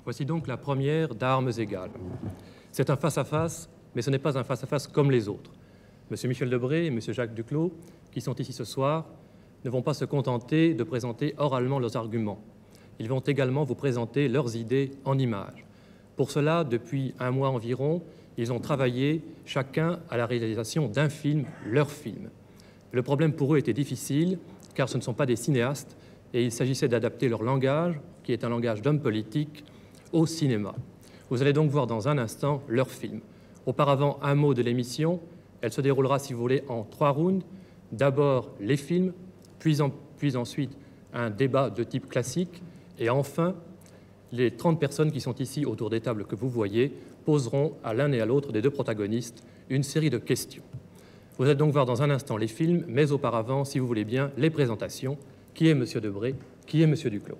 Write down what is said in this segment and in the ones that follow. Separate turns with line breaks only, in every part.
Voici donc la première d'armes égales. C'est un face-à-face, mais ce n'est pas un face-à-face comme les autres. M. Michel Debré et M. Jacques Duclos, qui sont ici ce soir, ne vont pas se contenter de présenter oralement leurs arguments. Ils vont également vous présenter leurs idées en images. Pour cela, depuis un mois environ, ils ont travaillé chacun à la réalisation d'un film, leur film. Le problème pour eux était difficile, car ce ne sont pas des cinéastes, et il s'agissait d'adapter leur langage, qui est un langage d'homme politique, au cinéma. Vous allez donc voir dans un instant leur film. Auparavant, un mot de l'émission. Elle se déroulera, si vous voulez, en 3 rounds. D'abord les films, puis ensuite un débat de type classique, et enfin, les 30 personnes qui sont ici autour des tables que vous voyez poseront à l'un et à l'autre des deux protagonistes une série de questions. Vous allez donc voir dans un instant les films, mais auparavant, si vous voulez bien, les présentations. Qui est M. Debré? Qui est M. Duclos?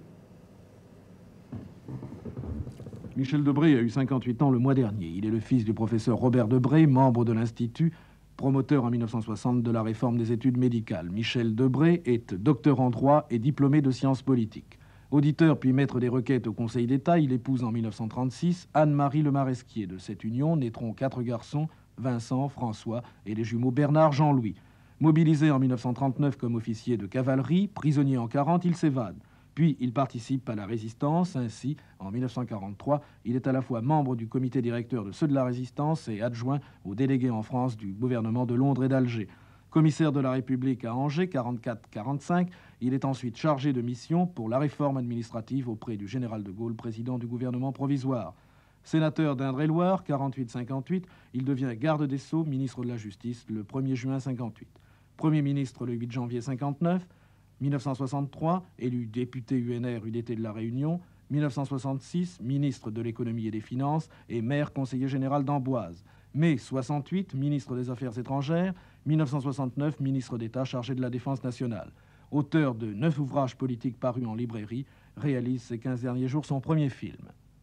Michel Debré a eu 58 ans le mois dernier. Il est le fils du professeur Robert Debré, membre de l'Institut, promoteur en 1960 de la réforme des études médicales. Michel Debré est docteur en droit et diplômé de sciences politiques. Auditeur puis maître des requêtes au Conseil d'État, il épouse en 1936 Anne-Marie Le Maresquier. De cette union naîtront 4 garçons, Vincent, François et les jumeaux Bernard, Jean-Louis. Mobilisé en 1939 comme officier de cavalerie, prisonnier en 1940, il s'évade. Puis il participe à la Résistance. Ainsi, en 1943, il est à la fois membre du comité directeur de ceux de la Résistance et adjoint au délégué en France du gouvernement de Londres et d'Alger. Commissaire de la République à Angers, 44-45, il est ensuite chargé de mission pour la réforme administrative auprès du général de Gaulle, président du gouvernement provisoire. Sénateur d'Indre-et-Loire, 48-58, il devient garde des Sceaux, ministre de la Justice, le 1er juin 58. Premier ministre le 8 janvier 59, 1963, élu député UNR UDT de la Réunion, 1966, ministre de l'économie et des finances et maire conseiller général d'Amboise. Mai 68, ministre des Affaires étrangères, 1969, ministre d'État chargé de la Défense nationale. Auteur de 9 ouvrages politiques parus en librairie, réalise ces 15 derniers jours son premier film.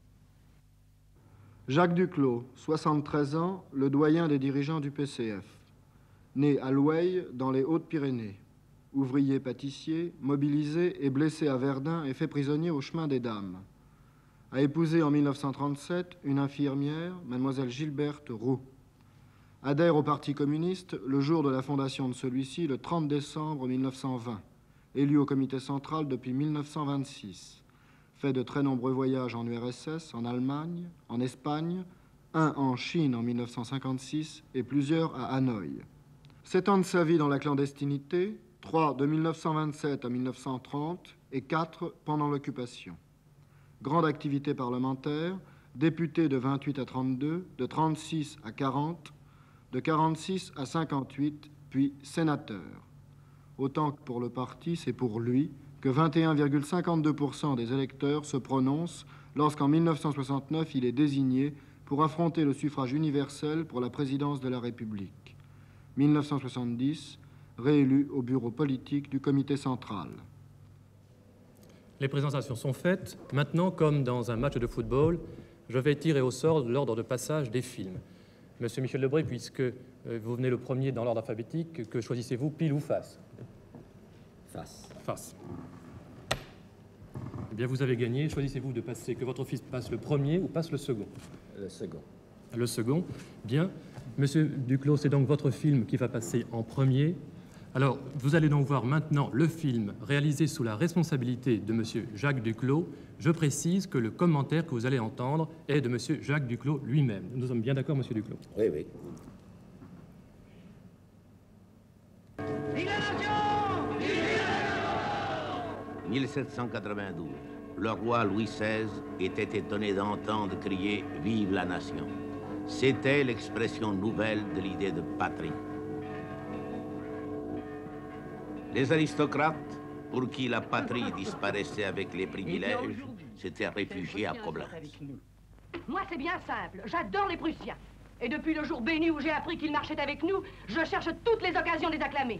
Jacques Duclos, 73 ans, le doyen des dirigeants du PCF. Né à Loueil, dans les Hautes-Pyrénées. Ouvrier pâtissier, mobilisé et blessé à Verdun et fait prisonnier au chemin des Dames. A épousé en 1937 une infirmière, mademoiselle Gilberte Roux. Adhère au Parti communiste le jour de la fondation de celui-ci, le 30 décembre 1920. Élu au comité central depuis 1926. Fait de très nombreux voyages en URSS, en Allemagne, en Espagne, un en Chine en 1956 et plusieurs à Hanoï. 7 ans de sa vie dans la clandestinité, 3 de 1927 à 1930 et 4 pendant l'occupation. Grande activité parlementaire, député de 28 à 32, de 36 à 40, de 46 à 58, puis sénateur. Autant que pour le parti, c'est pour lui que 21,52% des électeurs se prononcent lorsqu'en 1969, il est désigné pour affronter le suffrage universel pour la présidence de la République. 1970, réélu au bureau politique du comité central.
Les présentations sont faites. Maintenant, comme dans un match de football, je vais tirer au sort l'ordre de passage des films. Monsieur Michel Debré, puisque vous venez le premier dans l'ordre alphabétique, que choisissez-vous, pile ou face?
Face.
Face. Eh bien, vous avez gagné. Choisissez-vous de passer, que votre fils passe le premier ou passe le second?
Le second.
Le second. Bien. Monsieur Duclos, c'est donc votre film qui va passer en premier. Alors, vous allez donc voir maintenant le film réalisé sous la responsabilité de monsieur Jacques Duclos. Je précise que le commentaire que vous allez entendre est de monsieur Jacques Duclos lui-même. Nous sommes bien d'accord, monsieur Duclos?
Oui, oui.
Vive la nation! Vive la nation!
1792. Le roi Louis XVI était étonné d'entendre crier « Vive la nation ». C'était l'expression nouvelle de l'idée de patrie. Les aristocrates, pour qui la patrie disparaissait avec les privilèges, s'étaient réfugiés à Coblentz.
Moi, c'est bien simple. J'adore les Prussiens. Et depuis le jour béni où j'ai appris qu'ils marchaient avec nous, je cherche toutes les occasions de les acclamer.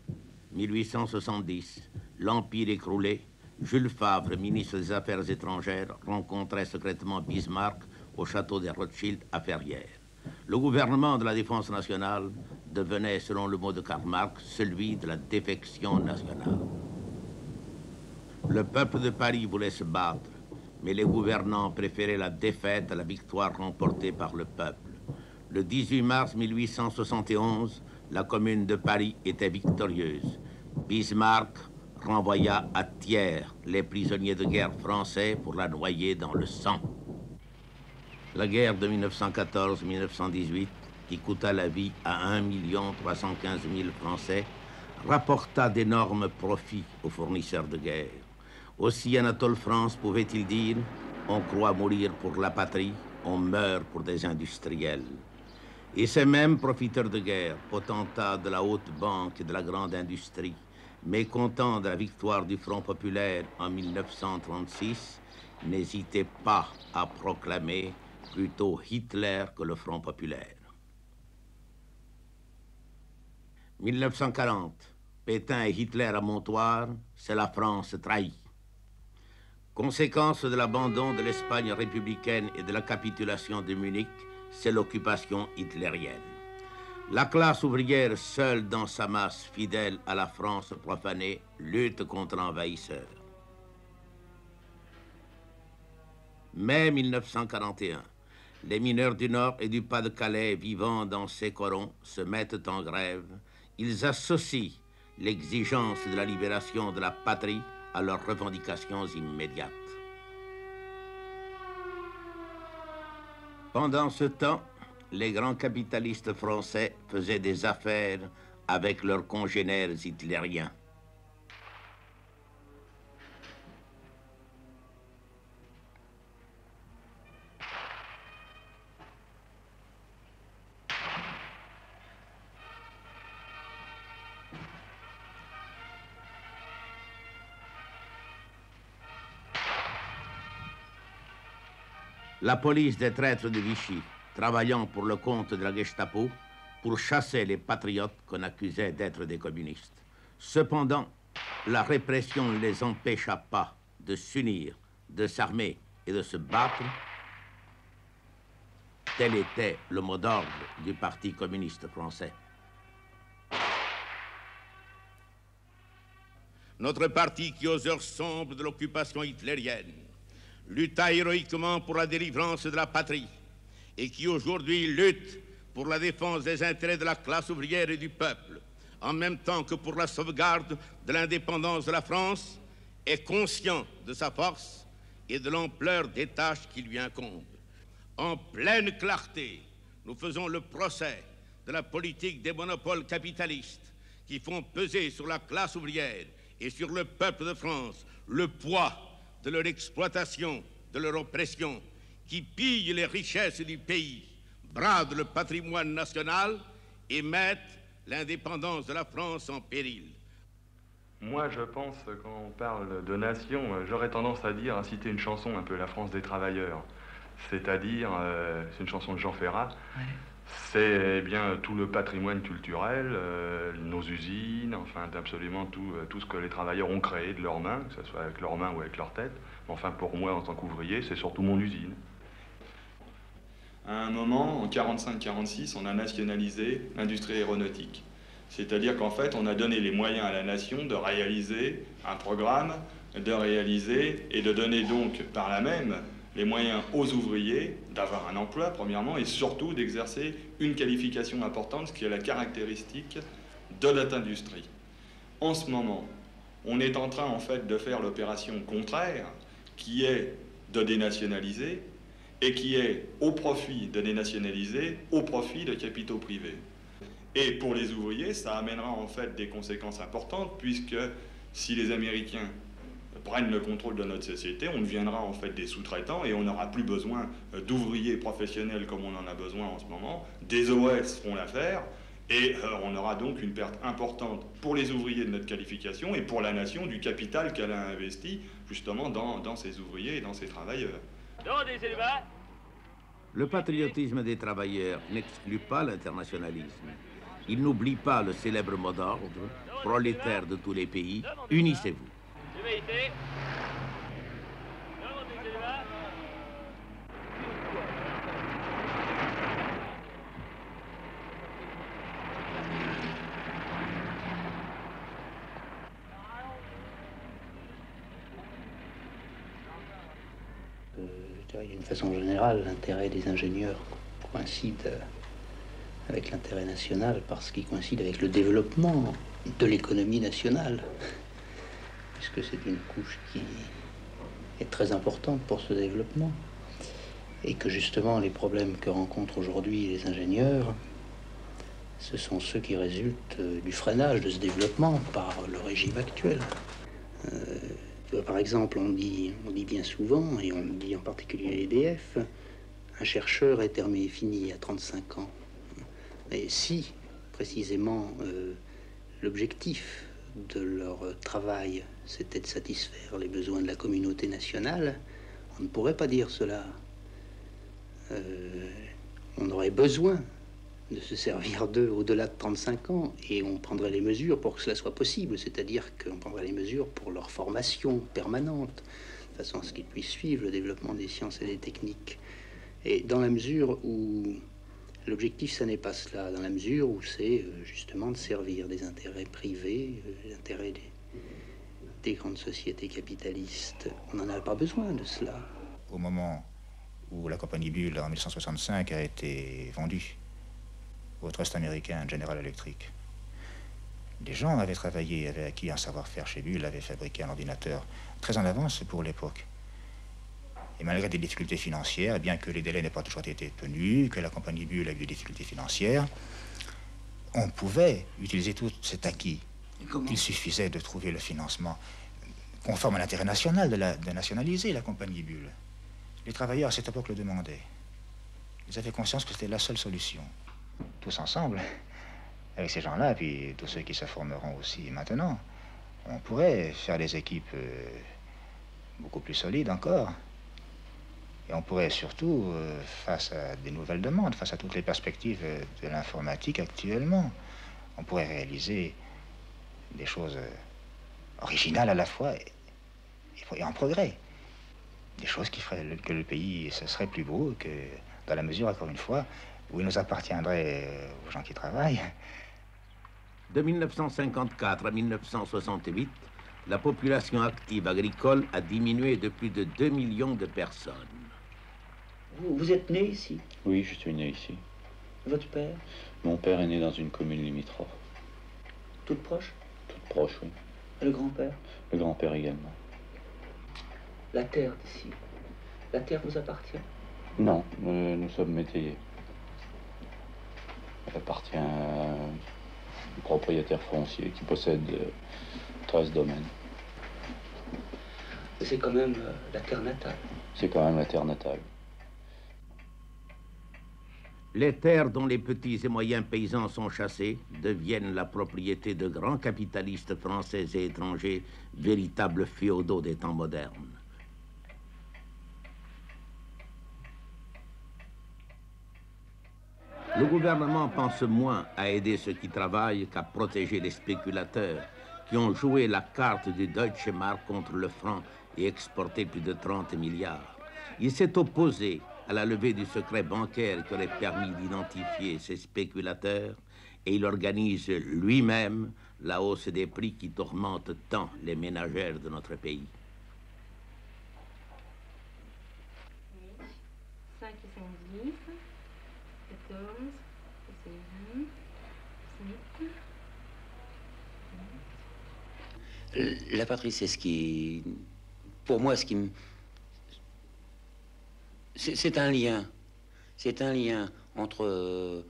1870, l'Empire écroulé, Jules Favre, ministre des Affaires étrangères, rencontrait secrètement Bismarck au château des Rothschild à Ferrières. Le gouvernement de la défense nationale devenait, selon le mot de Karl Marx, celui de la défection nationale. Le peuple de Paris voulait se battre, mais les gouvernants préféraient la défaite à la victoire remportée par le peuple. Le 18 mars 1871, la Commune de Paris était victorieuse. Bismarck renvoya à Thiers les prisonniers de guerre français pour la noyer dans le sang. La guerre de 1914-1918, qui coûta la vie à 1 315 000 Français, rapporta d'énormes profits aux fournisseurs de guerre. Aussi Anatole France pouvait-il dire « On croit mourir pour la patrie, on meurt pour des industriels ». Et ces mêmes profiteurs de guerre, potentats de la haute banque et de la grande industrie, mécontents de la victoire du Front populaire en 1936, n'hésitaient pas à proclamer plutôt Hitler que le Front populaire. 1940, Pétain et Hitler à Montoire, c'est la France trahie. Conséquence de l'abandon de l'Espagne républicaine et de la capitulation de Munich, c'est l'occupation hitlérienne. La classe ouvrière, seule dans sa masse fidèle à la France profanée, lutte contre l'envahisseur. Mai 1941, les mineurs du Nord et du Pas-de-Calais vivant dans ces corons se mettent en grève. Ils associent l'exigence de la libération de la patrie à leurs revendications immédiates. Pendant ce temps, les grands capitalistes français faisaient des affaires avec leurs congénères hitlériens. La police des traîtres de Vichy, travaillant pour le compte de la Gestapo, pour chasser les patriotes qu'on accusait d'être des communistes. Cependant, la répression ne les empêcha pas de s'unir, de s'armer et de se battre. Tel était le mot d'ordre du Parti communiste français. Notre parti qui, aux heures sombres de l'occupation hitlérienne, lutta héroïquement pour la délivrance de la patrie et qui aujourd'hui lutte pour la défense des intérêts de la classe ouvrière et du peuple, en même temps que pour la sauvegarde de l'indépendance de la France, est conscient de sa force et de l'ampleur des tâches qui lui incombent. En pleine clarté, nous faisons le procès de la politique des monopoles capitalistes qui font peser sur la classe ouvrière et sur le peuple de France le poids de leur exploitation, de leur oppression, qui pillent les richesses du pays, bradent le patrimoine national et mettent l'indépendance de la France en péril.
Moi, je pense, quand on parle de nation, j'aurais tendance à citer une chanson un peu, La France des travailleurs. C'est-à-dire, c'est une chanson de Jean Ferrat, ouais. C'est bien tout le patrimoine culturel, nos usines, enfin absolument tout ce que les travailleurs ont créé de leurs mains, que ce soit avec leurs mains ou avec leur tête. Enfin, pour moi, en tant qu'ouvrier, c'est surtout mon usine. À un moment, en 1945-1946, on a nationalisé l'industrie aéronautique. C'est-à-dire qu'en fait, on a donné les moyens à la nation de réaliser un programme, de réaliser et de donner donc par là même les moyens aux ouvriers d'avoir un emploi, premièrement, et surtout d'exercer une qualification importante, ce qui est la caractéristique de notre industrie. En ce moment, on est en train, en fait, de faire l'opération contraire, qui est de dénationaliser, et qui est au profit de dénationaliser, au profit de capitaux privés. Et pour les ouvriers, ça amènera, en fait, des conséquences importantes, puisque si les Américains prennent le contrôle de notre société, on deviendra en fait des sous-traitants et on n'aura plus besoin d'ouvriers professionnels comme on en a besoin en ce moment. Des OS feront l'affaire et on aura donc une perte importante pour les ouvriers de notre qualification et pour la nation du capital qu'elle a investi justement dans ses ouvriers et dans ses travailleurs.
Le patriotisme des travailleurs n'exclut pas l'internationalisme. Il n'oublie pas le célèbre mot d'ordre, prolétaires de tous les pays, unissez-vous.
D'une façon générale, l'intérêt des ingénieurs coïncide avec l'intérêt national parce qu'il coïncide avec le développement de l'économie nationale, puisque c'est une couche qui est très importante pour ce développement, et que justement les problèmes que rencontrent aujourd'hui les ingénieurs, ce sont ceux qui résultent du freinage de ce développement par le régime actuel. Par exemple, on dit bien souvent, et on le dit en particulier à l'EDF, un chercheur est terminé fini à 35 ans. Et si, précisément, l'objectif de leur travail, c'était de satisfaire les besoins de la communauté nationale, on ne pourrait pas dire cela. On aurait besoin de se servir d'eux au-delà de 35 ans, et on prendrait les mesures pour que cela soit possible, c'est-à-dire qu'on prendrait les mesures pour leur formation permanente, de façon à ce qu'ils puissent suivre le développement des sciences et des techniques. Et dans la mesure où l'objectif, ça n'est pas cela, dans la mesure où c'est justement de servir des intérêts privés, les intérêts des grandes sociétés capitalistes, on n'en a pas besoin de cela.
Au moment où la compagnie Bull, en 1965, a été vendue au trust américain General Electric, des gens avaient travaillé, avaient acquis un savoir-faire chez Bull, avaient fabriqué un ordinateur très en avance pour l'époque. Et malgré des difficultés financières, bien que les délais n'aient pas toujours été tenus, que la compagnie Bull a eu des difficultés financières, on pouvait utiliser tout cet acquis. Il suffisait de trouver le financement conforme à l'intérêt national de nationaliser la compagnie Bull. Les travailleurs à cette époque le demandaient. Ils avaient conscience que c'était la seule solution. Tous ensemble, avec ces gens-là, puis tous ceux qui se formeront aussi maintenant, on pourrait faire des équipes beaucoup plus solides encore. Et on pourrait surtout, face à des nouvelles demandes, face à toutes les perspectives de l'informatique actuellement, on pourrait réaliser des choses originales à la fois et en progrès. Des choses qui feraient que le pays, ce serait plus beau, que dans la mesure, encore une fois, où il nous appartiendrait aux gens qui travaillent.
De 1954 à 1968, la population active agricole a diminué de plus de 2 millions de personnes.
Vous êtes né ici?
Oui, je suis né ici.
Votre père?
Mon père est né dans une commune limitrophe.
Toute proche?
Toute proche, oui.
Et le grand-père?
Le grand-père également.
La terre d'ici, la terre vous appartient?
Non, nous sommes métayers. Elle appartient à un propriétaire foncier qui possède 13 domaines.
C'est quand même la terre natale.
C'est quand même la terre natale.
Les terres dont les petits et moyens paysans sont chassés deviennent la propriété de grands capitalistes français et étrangers, véritables féodaux des temps modernes. Le gouvernement pense moins à aider ceux qui travaillent qu'à protéger les spéculateurs qui ont joué la carte du Deutsche Mark contre le franc et exporté plus de 30 milliards. Il s'est opposé à la levée du secret bancaire qui aurait permis d'identifier ces spéculateurs et il organise lui-même la hausse des prix qui tourmente tant les ménagères de notre pays.
5 et 5, 10, 14, 18.
La patrie, c'est ce qui... Pour moi, ce qui me... C'est un lien. C'est un lien entre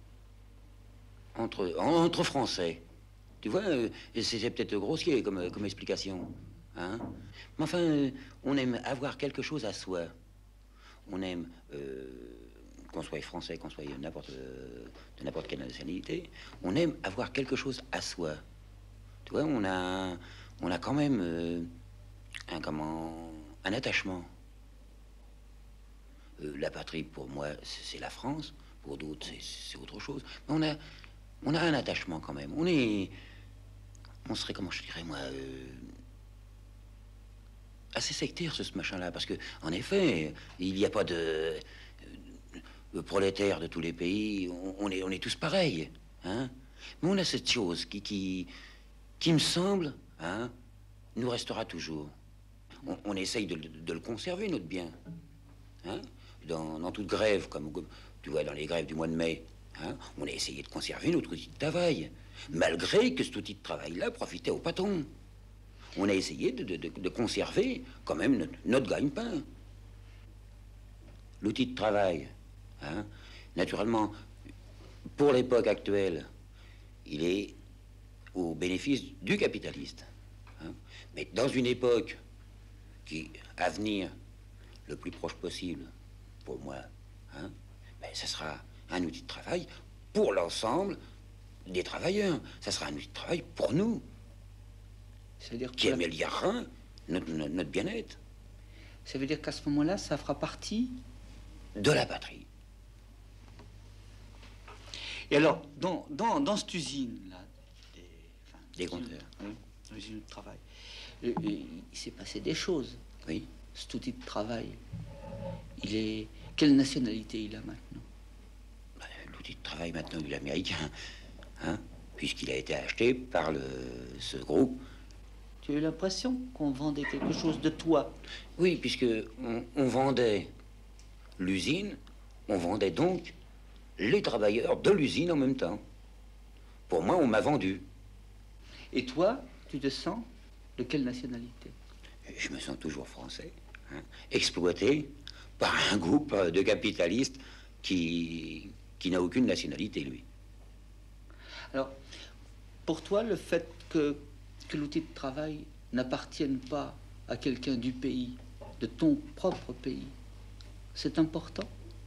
Français. Tu vois, c'est peut-être grossier comme explication. Hein? Mais enfin, on aime avoir quelque chose à soi. On aime... qu'on soit français, qu'on soit de n'importe quelle nationalité, on aime avoir quelque chose à soi. Tu vois, on a quand même un attachement. La patrie, pour moi, c'est la France. Pour d'autres, c'est autre chose. Mais on a un attachement quand même. On serait, comment je dirais, moi, assez sectaire, ce machin-là. Parce que, en effet, il n'y a pas de... prolétaires de tous les pays, on est tous pareils, hein. Mais on a cette chose qui me semble, hein, nous restera toujours. On essaye de le conserver, notre bien,
hein, dans toute grève, comme tu vois dans les grèves du mois de mai, hein, on a essayé de conserver notre outil de travail, malgré que cet outil de travail-là profitait aux patrons. On a essayé de conserver quand même notre gagne-pain. L'outil de travail, hein, naturellement, pour l'époque actuelle, il est au bénéfice du capitaliste. Hein. Mais dans une époque qui, à venir, le plus proche possible, pour moi, hein, ben, ça sera un outil de travail pour l'ensemble des travailleurs. Ça sera un outil de travail pour nous.
C'est-à-dire
qui améliorera notre bien-être.
Ça veut dire qu'à ce moment-là, ça fera partie
de la patrie.
Et alors, dans cette usine-là,
des compteurs,
oui, l'usine de travail, il s'est passé des choses.
Oui.
Cet outil de travail, il est... Quelle nationalité il a maintenant?
L'outil de travail, maintenant, il est américain, hein, puisqu'il a été acheté par ce groupe.
Tu as eu l'impression qu'on vendait quelque chose de toi?
Oui, puisque on vendait l'usine, on vendait donc les travailleurs de l'usine en même temps. Pour moi, on m'a vendu.
Et toi, tu te sens de quelle nationalité?
Je me sens toujours français, hein, exploité par un groupe de capitalistes qui n'a aucune nationalité, lui.
Alors, pour toi, le fait que l'outil de travail n'appartienne pas à quelqu'un du pays, de ton propre pays, c'est important?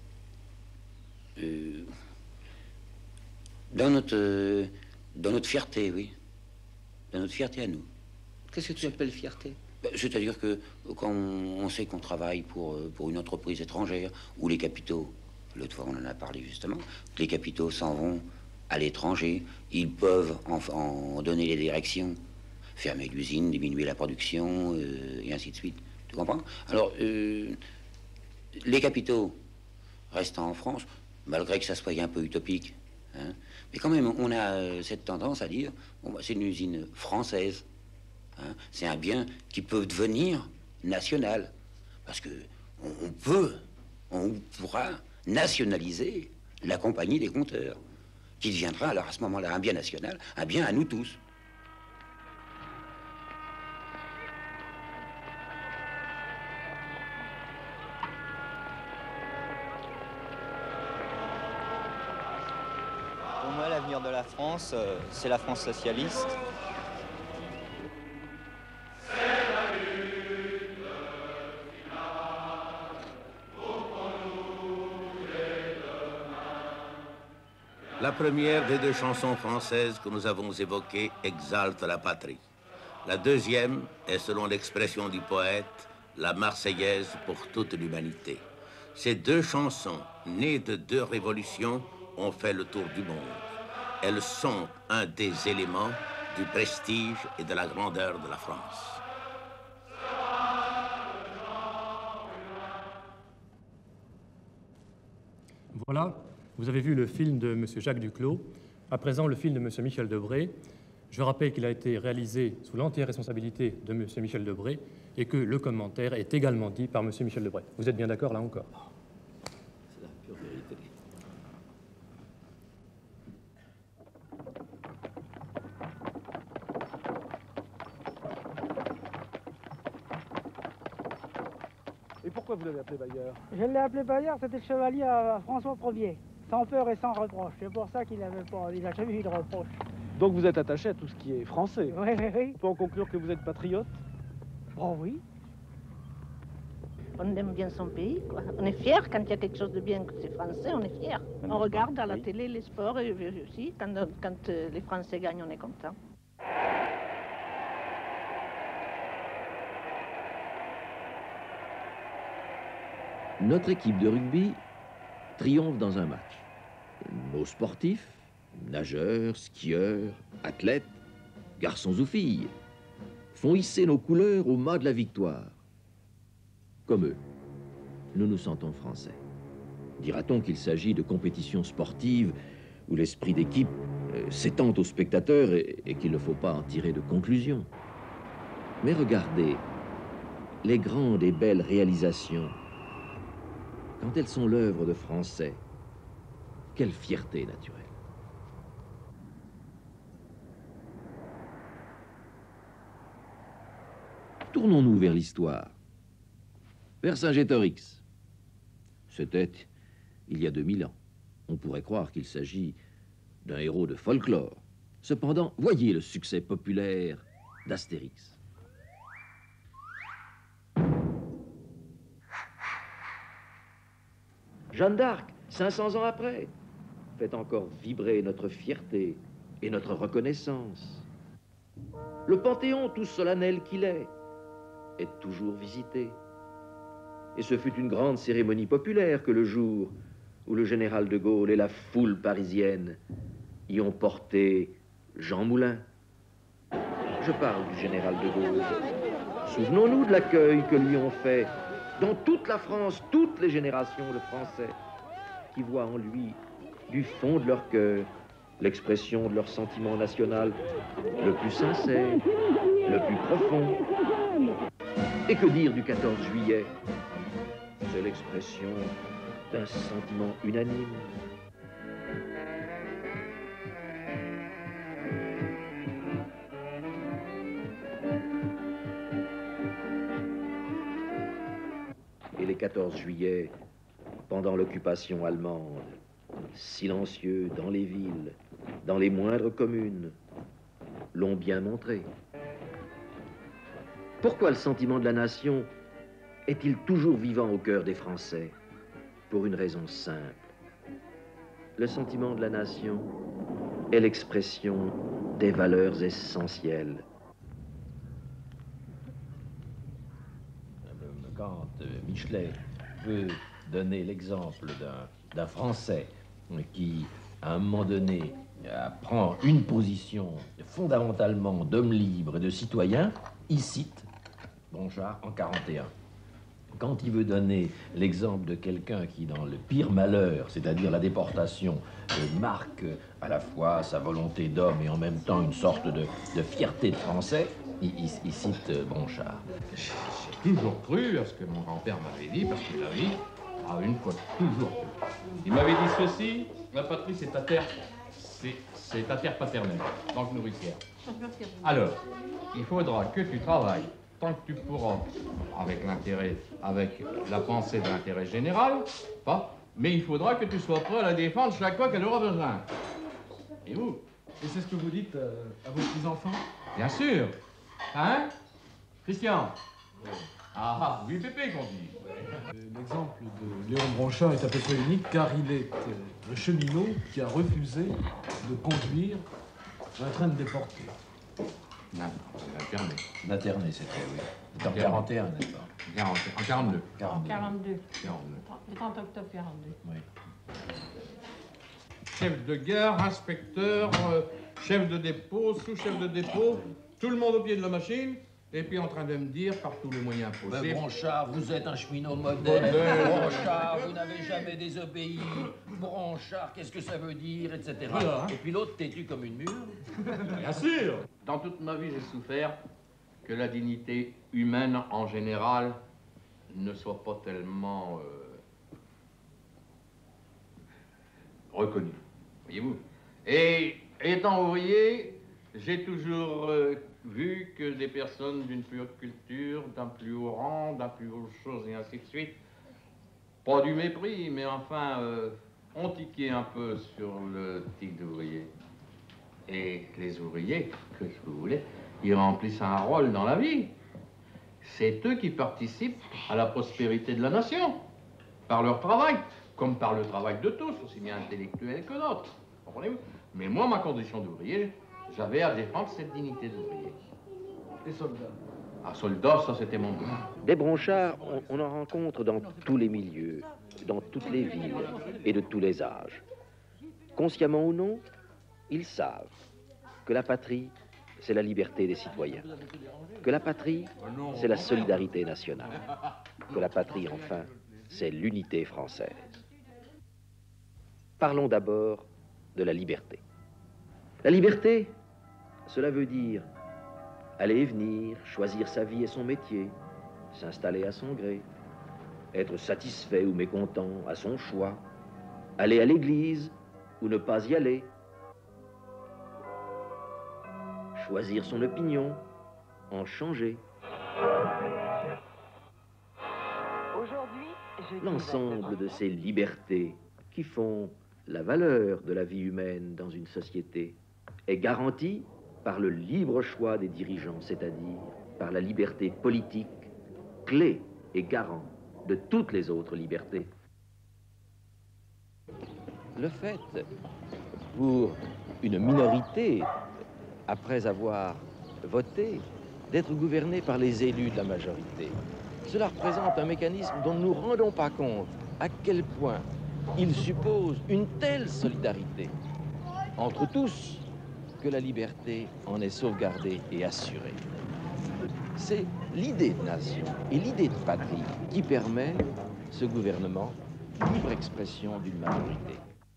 Dans notre fierté, oui. Dans notre fierté à nous.
Qu'est-ce que tu appelles fierté?
C'est-à-dire que quand on sait qu'on travaille pour une entreprise étrangère, où les capitaux, l'autre fois on en a parlé justement, les capitaux s'en vont à l'étranger, ils peuvent en donner les directions, fermer l'usine, diminuer la production, et ainsi de suite. Tu comprends? Alors, les capitaux restant en France, malgré que ça soit un peu utopique, hein, mais quand même, on a cette tendance à dire, bon, c'est une usine française. Hein, c'est un bien qui peut devenir national. Parce que on pourra nationaliser la compagnie des compteurs, qui deviendra alors à ce moment-là un bien national, un bien à nous tous.
Pour moi, l'avenir de la France, c'est la France socialiste.
La première des deux chansons françaises que nous avons évoquées exalte la patrie. La deuxième est, selon l'expression du poète, la Marseillaise pour toute l'humanité. Ces deux chansons, nées de deux révolutions, ont fait le tour du monde. Elles sont un des éléments du prestige et de la grandeur de la France.
Voilà, vous avez vu le film de M. Jacques Duclos. À présent, le film de M. Michel Debré. Je rappelle qu'il a été réalisé sous l'entière responsabilité de M. Michel Debré et que le commentaire est également dit par M. Michel Debré. Vous êtes bien d'accord là encore?
C'est la pure vérité.
Et pourquoi vous l'avez appelé Bayard?
Je l'ai appelé Bayard, c'était le chevalier à François Ier, sans peur et sans reproche. C'est pour ça qu'il n'a jamais eu de reproche.
Donc vous êtes attaché à tout ce qui est français?
Oui, oui, oui.
On peut en conclure que vous êtes patriote?
Oh oui.
On aime bien son pays, quoi. On est fier quand il y a quelque chose de bien que c'est français, on est fier. On regarde à la télé les sports et aussi, quand les Français gagnent, on est content.
Notre équipe de rugby triomphe dans un match. Nos sportifs, nageurs, skieurs, athlètes, garçons ou filles, font hisser nos couleurs au mât de la victoire. Comme eux, nous nous sentons français. Dira-t-on qu'il s'agit de compétitions sportives où l'esprit d'équipe s'étend aux spectateurs et qu'il ne faut pas en tirer de conclusions. Mais regardez les grandes et belles réalisations quand elles sont l'œuvre de Français, quelle fierté naturelle. Tournons-nous vers l'histoire, vers Saint-Gétorix. C'était il y a 2000 ans. On pourrait croire qu'il s'agit d'un héros de folklore. Cependant, voyez le succès populaire d'Astérix. Jeanne d'Arc, 500 ans après, fait encore vibrer notre fierté et notre reconnaissance. Le Panthéon, tout solennel qu'il est toujours visité. Et ce fut une grande cérémonie populaire que le jour où le général de Gaulle et la foule parisienne y ont porté Jean Moulin. Je parle du général de Gaulle. Souvenons-nous de l'accueil que lui ont fait dans toute la France, toutes les générations de Français qui voient en lui, du fond de leur cœur, l'expression de leur sentiment national le plus sincère, le plus profond. Et que dire du 14 juillet? C'est l'expression d'un sentiment unanime. Et les 14 juillet, pendant l'occupation allemande, silencieux dans les villes, dans les moindres communes, l'ont bien montré. Pourquoi le sentiment de la nation est-il toujours vivant au cœur des Français? Pour une raison simple. Le sentiment de la nation est l'expression des valeurs essentielles. Quand Michelet veut donner l'exemple d'un Français qui, à un moment donné, prend une position fondamentalement d'homme libre et de citoyen, il cite Bronchard en 41. Quand il veut donner l'exemple de quelqu'un qui, dans le pire malheur, c'est-à-dire la déportation, marque à la fois sa volonté d'homme et en même temps une sorte de fierté de Français, il cite Bronchard.
J'ai toujours cru à ce que mon grand-père m'avait dit, parce qu'il l'a dit à une fois, toujours cru. Il m'avait dit ceci: la patrie, c'est ta terre, c'est ta terre paternelle, donc nourricière. Alors, il faudra que tu travailles tant que tu pourras, avec l'intérêt, avec la pensée de l'intérêt général, pas, mais il faudra que tu sois prêt à la défendre chaque fois qu'elle aura besoin. Et vous?
Et c'est ce que vous dites à vos petits-enfants?
Bien sûr. Hein, Christian? Ah, oui, Pépé, qu'on dit.
L'exemple de Léon Bronchard est à peu près unique car il est le cheminot qui a refusé de conduire un train de déportés.
Non, c'est Interné.
L'Interné, c'était, oui. C'était en 41, n'est-ce pas?
En 42.
42.
Le
30 octobre 42.
Oui.
Chef de gare, inspecteur, chef de dépôt, sous-chef de dépôt, tout le monde au pied de la machine, et puis en train de me dire par tous les moyens possibles.
Ben Bronchard, vous êtes un cheminot modèle. Bronchard, vous n'avez jamais désobéi. Bronchard, qu'est-ce que ça veut dire, etc.
Voilà.
Et puis l'autre têtu comme une mule.
Bien sûr. Dans toute ma vie, j'ai souffert que la dignité humaine en général ne soit pas tellement reconnue. Voyez-vous. Et étant ouvrier, j'ai toujours vu que des personnes d'une plus haute culture, d'un plus haut rang, d'un plus haut chose et ainsi de suite, pas du mépris, mais enfin, ont tiqué un peu sur le tic d'ouvrier. Et les ouvriers, que vous voulez, ils remplissent un rôle dans la vie. C'est eux qui participent à la prospérité de la nation, par leur travail, comme par le travail de tous, aussi bien intellectuels que d'autres. Comprenez-vous? Mais moi, ma condition d'ouvrier, j'avais à défendre cette dignité d'ouvrier.
Les soldats?
Un soldat, ça c'était mon but.
Des Bronchards, on en rencontre dans tous les milieux, dans toutes les villes et de tous les âges. Consciemment ou non, ils savent que la patrie, c'est la liberté des citoyens. Que la patrie, c'est la solidarité nationale. Que la patrie, enfin, c'est l'unité française. Parlons d'abord de la liberté. La liberté, cela veut dire aller et venir, choisir sa vie et son métier, s'installer à son gré. être satisfait ou mécontent à son choix, aller à l'église ou ne pas y aller, choisir son opinion, en changer. L'ensemble de ces libertés qui font la valeur de la vie humaine dans une société est garanti par le libre choix des dirigeants, c'est-à-dire par la liberté politique, clé et garant de toutes les autres libertés. Le fait, pour une minorité, après avoir voté, d'être gouverné par les élus de la majorité, cela représente un mécanisme dont nous ne nous rendons pas compte à quel point il suppose une telle solidarité entre tous que la liberté en est sauvegardée et assurée. C'est l'idée de nation et l'idée de patrie qui permet ce gouvernement libre expression d'une majorité.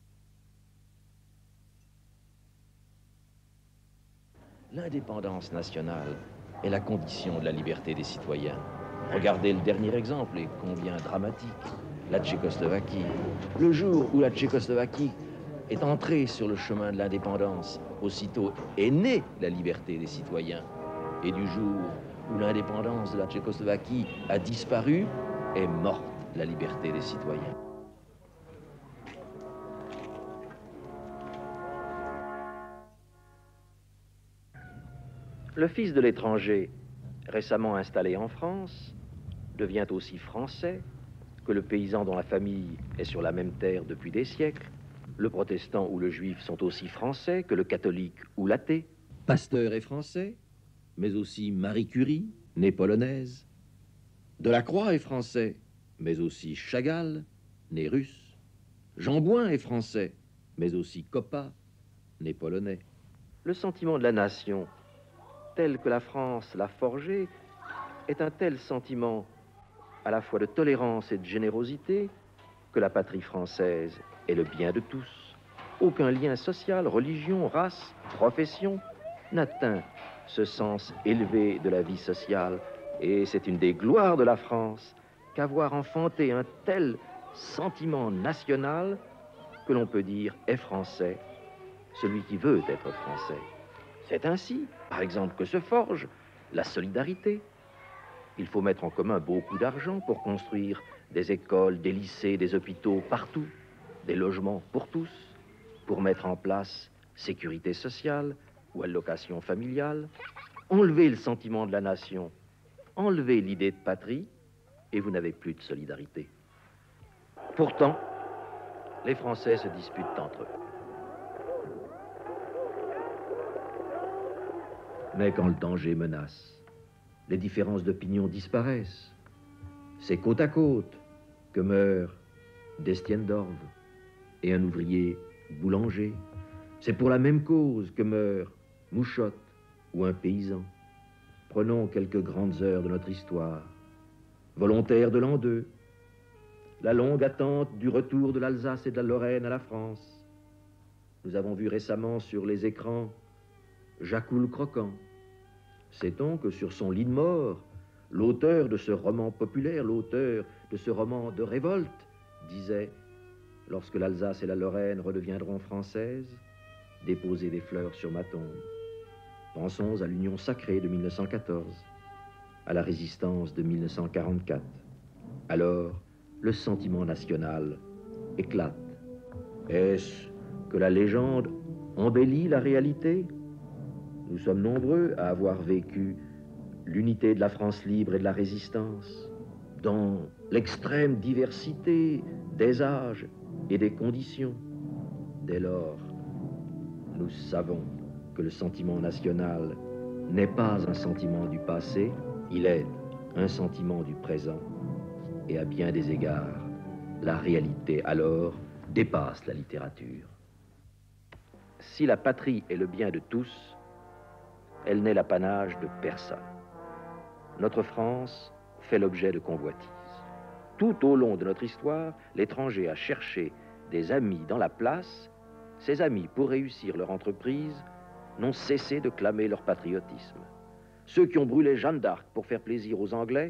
L'indépendance nationale est la condition de la liberté des citoyens. Regardez le dernier exemple, et combien dramatique, la Tchécoslovaquie. Le jour où la Tchécoslovaquie est entrée sur le chemin de l'indépendance, aussitôt est née la liberté des citoyens. Et du jour où l'indépendance de la Tchécoslovaquie a disparu, est morte la liberté des citoyens. Le fils de l'étranger, récemment installé en France, devient aussi français que le paysan dont la famille est sur la même terre depuis des siècles. Le protestant ou le juif sont aussi français que le catholique ou l'athée. Pasteur est français, mais aussi Marie Curie, née polonaise. Delacroix est français, mais aussi Chagall, né russe. Jean Bouin est français, mais aussi Coppa, né polonais. Le sentiment de la nation, tel que la France l'a forgé, est un tel sentiment à la fois de tolérance et de générosité que la patrie française est le bien de tous. Aucun lien social, religion, race, profession n'atteint ce sens élevé de la vie sociale. Et c'est une des gloires de la France qu'avoir enfanté un tel sentiment national que l'on peut dire est français, celui qui veut être français. C'est ainsi, par exemple, que se forge la solidarité. Il faut mettre en commun beaucoup d'argent pour construire des écoles, des lycées, des hôpitaux partout, des logements pour tous, pour mettre en place sécurité sociale ou allocation familiale, enlever le sentiment de la nation, enlever l'idée de patrie, et vous n'avez plus de solidarité. Pourtant, les Français se disputent entre eux. Mais quand le danger menace, les différences d'opinion disparaissent. C'est côte à côte que meurt Destienne-d'Orve et un ouvrier boulanger. C'est pour la même cause que meurt Mouchotte ou un paysan. Prenons quelques grandes heures de notre histoire. Volontaire de l'an 2, la longue attente du retour de l'Alsace et de la Lorraine à la France. Nous avons vu récemment sur les écrans Jacques le Croquant. Sait-on que sur son lit de mort, l'auteur de ce roman populaire, l'auteur de ce roman de révolte, disait, lorsque l'Alsace et la Lorraine redeviendront françaises, déposez des fleurs sur ma tombe. Pensons à l'Union sacrée de 1914, à la résistance de 1944. Alors, le sentiment national éclate. Est-ce que la légende embellit la réalité? Nous sommes nombreux à avoir vécu l'unité de la France libre et de la résistance dans l'extrême diversité des âges et des conditions. Dès lors, nous savons que le sentiment national n'est pas un sentiment du passé, il est un sentiment du présent. Et à bien des égards, la réalité alors dépasse la littérature. Si la patrie est le bien de tous, elle n'est l'apanage de personne. Notre France fait l'objet de convoitises. Tout au long de notre histoire, l'étranger a cherché des amis dans la place. Ces amis, pour réussir leur entreprise, n'ont cessé de clamer leur patriotisme. Ceux qui ont brûlé Jeanne d'Arc pour faire plaisir aux Anglais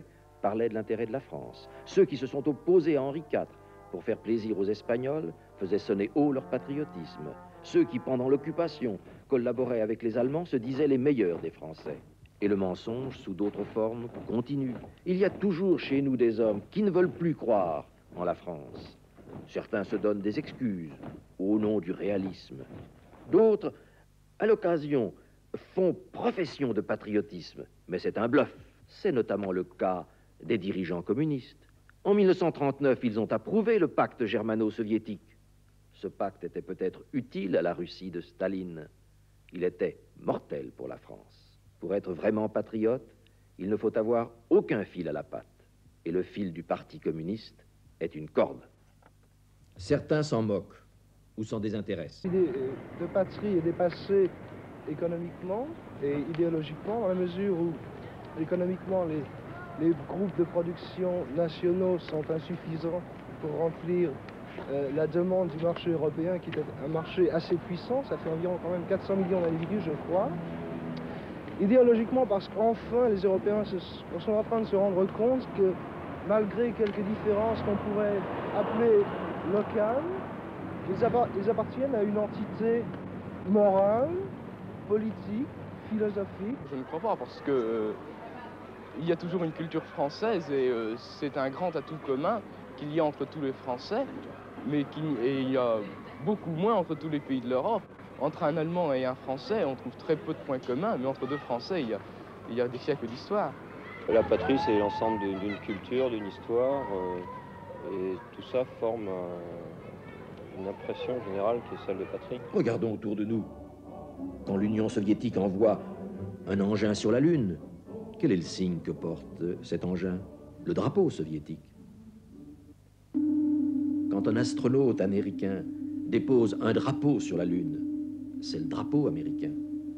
parlaient de l'intérêt de la France. Ceux qui se sont opposés à Henri IV pour faire plaisir aux Espagnols faisaient sonner haut leur patriotisme. Ceux qui, pendant l'occupation, collaboraient avec les Allemands se disaient les meilleurs des Français. Et le mensonge, sous d'autres formes, continue. Il y a toujours chez nous des hommes qui ne veulent plus croire en la France. Certains se donnent des excuses au nom du réalisme. D'autres, à l'occasion, font profession de patriotisme, mais c'est un bluff. C'est notamment le cas des dirigeants communistes. En 1939, ils ont approuvé le pacte germano-soviétique. Ce pacte était peut-être utile à la Russie de Staline. Il était mortel pour la France. Pour être vraiment patriote, il ne faut avoir aucun fil à la patte. Et le fil du Parti communiste est une corde. Certains s'en moquent ou s'en désintéressent.
L'idée de patrie est dépassée économiquement et idéologiquement, dans la mesure où économiquement les groupes de production nationaux sont insuffisants pour remplir la demande du marché européen, qui est un marché assez puissant. Ça fait environ quand même 400 millions d'individus, je crois. Idéologiquement, parce qu'enfin les Européens sont en train de se rendre compte que malgré quelques différences qu'on pourrait appeler locales, ils appartiennent à une entité morale, politique, philosophique.
Je ne crois pas, parce que il y a toujours une culture française et c'est un grand atout commun qu'il y a entre tous les Français, mais il y a beaucoup moins entre tous les pays de l'Europe. Entre un Allemand et un Français, on trouve très peu de points communs, mais entre deux Français, il y a des siècles d'histoire.
La patrie, c'est l'ensemble d'une culture, d'une histoire, et tout ça forme une impression générale qui est celle de patrie.
Regardons autour de nous. Quand l'Union soviétique envoie un engin sur la Lune, quel est le signe que porte cet engin? Le drapeau soviétique. Quand un astronaute américain dépose un drapeau sur la Lune, c'est le drapeau américain.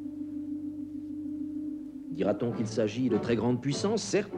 Dira-t-on qu'il s'agit de très grandes puissances, certes,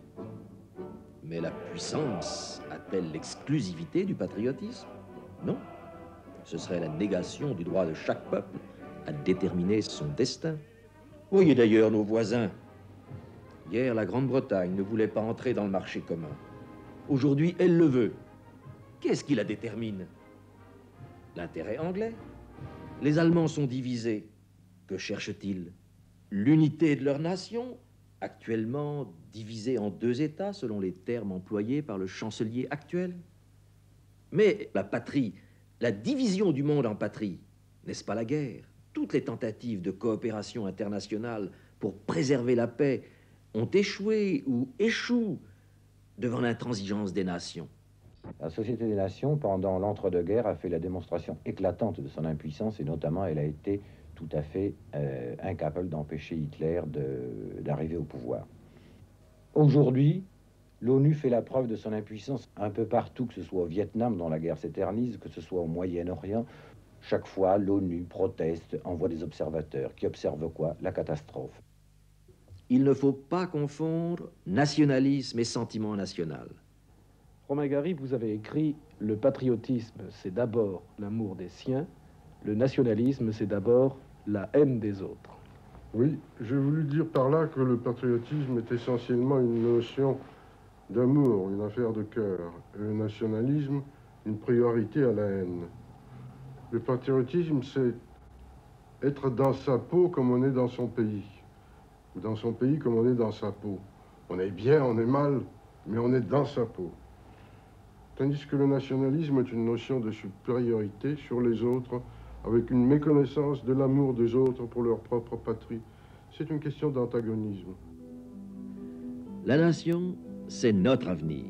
mais la puissance a-t-elle l'exclusivité du patriotisme? Non. Ce serait la négation du droit de chaque peuple à déterminer son destin. Voyez d'ailleurs nos voisins. Hier, la Grande-Bretagne ne voulait pas entrer dans le marché commun. Aujourd'hui, elle le veut. Qu'est-ce qui la détermine? L'intérêt anglais. Les Allemands sont divisés. Que cherchent-ils? L'unité de leur nation, actuellement divisée en deux États selon les termes employés par le chancelier actuel. Mais la patrie, la division du monde en patrie, n'est-ce pas la guerre? Toutes les tentatives de coopération internationale pour préserver la paix ont échoué ou échouent devant l'intransigeance des nations.
La Société des Nations, pendant l'entre-deux-guerres, a fait la démonstration éclatante de son impuissance, et notamment, elle a été tout à fait incapable d'empêcher Hitler d'arriver au pouvoir. Aujourd'hui, l'ONU fait la preuve de son impuissance un peu partout, que ce soit au Vietnam, dont la guerre s'éternise, que ce soit au Moyen-Orient. Chaque fois, l'ONU proteste, envoie des observateurs qui observent quoi? La catastrophe.
Il ne faut pas confondre nationalisme et sentiment national.
Romain Gary, vous avez écrit « Le patriotisme, c'est d'abord l'amour des siens, le nationalisme, c'est d'abord la haine des autres ».
Oui, j'ai voulu dire par là que le patriotisme est essentiellement une notion d'amour, une affaire de cœur, et le nationalisme, une priorité à la haine. Le patriotisme, c'est être dans sa peau comme on est dans son pays, ou dans son pays comme on est dans sa peau. On est bien, on est mal, mais on est dans sa peau. Tandis que le nationalisme est une notion de supériorité sur les autres, avec une méconnaissance de l'amour des autres pour leur propre patrie. C'est une question d'antagonisme.
La nation, c'est notre avenir.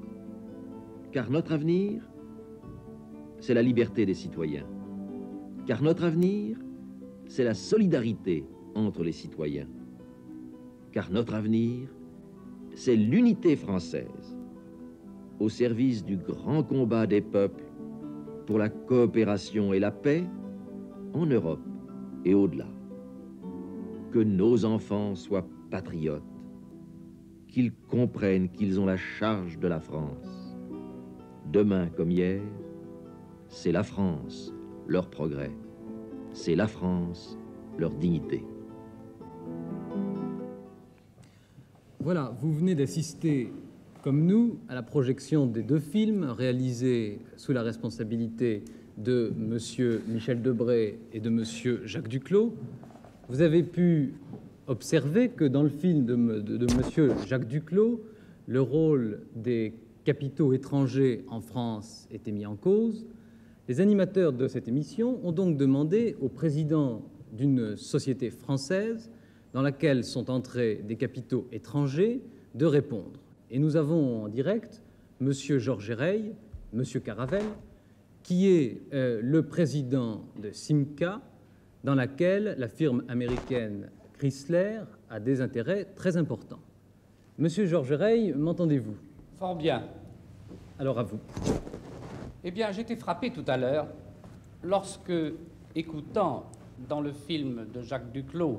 Car notre avenir, c'est la liberté des citoyens. Car notre avenir, c'est la solidarité entre les citoyens. Car notre avenir, c'est l'unité française, au service du grand combat des peuples pour la coopération et la paix en Europe et au-delà. Que nos enfants soient patriotes, qu'ils comprennent qu'ils ont la charge de la France. Demain comme hier, c'est la France, leur progrès. C'est la France, leur dignité.
Voilà, vous venez d'assister
comme nous à la projection des deux films réalisés sous la responsabilité de M. Michel Debré et de M. Jacques Duclos. Vous avez pu observer que dans le film de M. Jacques Duclos, le rôle des capitaux étrangers en France était mis en cause. Les animateurs de cette émission ont donc demandé au président d'une société française dans laquelle sont entrés des capitaux étrangers de répondre. Et nous avons en direct M. Georges Reille, M. Caravel, qui est le président de Simca, dans laquelle la firme américaine Chrysler a des intérêts très importants. Monsieur Georges Reille, m'entendez-vous?
Fort bien.
Alors à vous.
Eh bien, j'étais frappé tout à l'heure lorsque, écoutant dans le film de Jacques Duclos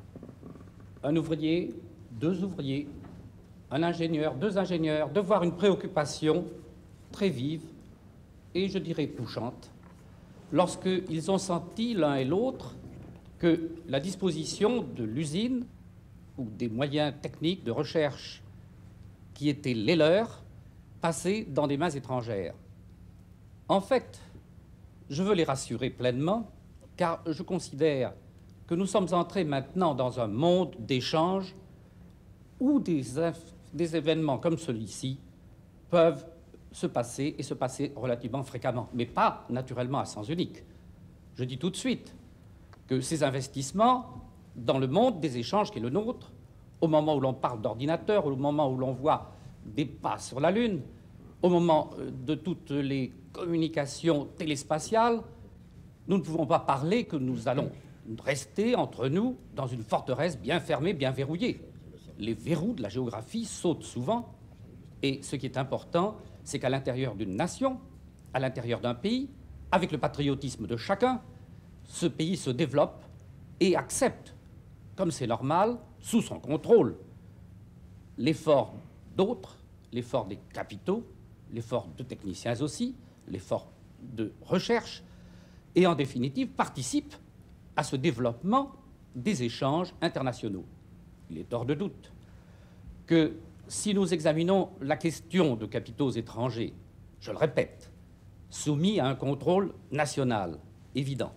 un ouvrier, deux ouvriers, un ingénieur, deux ingénieurs, de voir une préoccupation très vive et, je dirais, touchante, lorsqu'ils ont senti l'un et l'autre que la disposition de l'usine ou des moyens techniques de recherche qui étaient les leurs passaient dans des mains étrangères. En fait, je veux les rassurer pleinement, car je considère que nous sommes entrés maintenant dans un monde d'échanges où des événements comme celui-ci peuvent se passer et se passer relativement fréquemment, mais pas naturellement à sens unique. Je dis tout de suite que ces investissements dans le monde des échanges qui est le nôtre, au moment où l'on parle d'ordinateur, au moment où l'on voit des pas sur la Lune, au moment de toutes les communications téléspatiales, nous ne pouvons pas parler que nous allons rester entre nous dans une forteresse bien fermée, bien verrouillée. Les verrous de la géographie sautent souvent, et ce qui est important, c'est qu'à l'intérieur d'une nation, à l'intérieur d'un pays, avec le patriotisme de chacun, ce pays se développe et accepte, comme c'est normal, sous son contrôle, l'effort d'autres, l'effort des capitaux, l'effort de techniciens aussi, l'effort de recherche, et en définitive participe à ce développement des échanges internationaux. Il est hors de doute que si nous examinons la question de capitaux étrangers, je le répète, soumis à un contrôle national évident,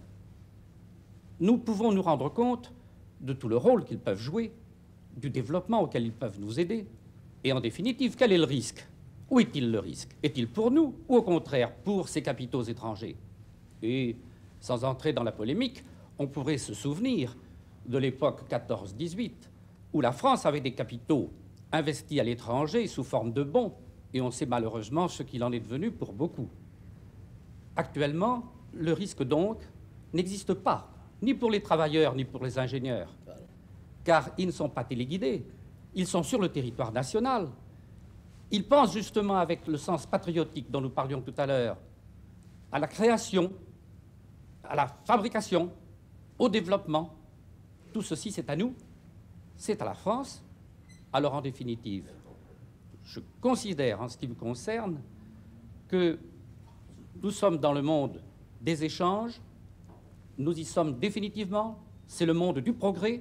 nous pouvons nous rendre compte de tout le rôle qu'ils peuvent jouer, du développement auquel ils peuvent nous aider, et en définitive, quel est le risque? Où est-il le risque? Est-il pour nous ou au contraire pour ces capitaux étrangers? Et sans entrer dans la polémique, on pourrait se souvenir de l'époque 14-18, où la France avait des capitaux investis à l'étranger sous forme de bons, et on sait malheureusement ce qu'il en est devenu pour beaucoup. Actuellement, le risque donc n'existe pas, ni pour les travailleurs, ni pour les ingénieurs, car ils ne sont pas téléguidés, ils sont sur le territoire national. Ils pensent justement avec le sens patriotique dont nous parlions tout à l'heure, à la création, à la fabrication, au développement. Tout ceci, c'est à nous, c'est à la France. Alors, en définitive, je considère, en ce qui me concerne, que nous sommes dans le monde des échanges, nous y sommes définitivement, c'est le monde du progrès.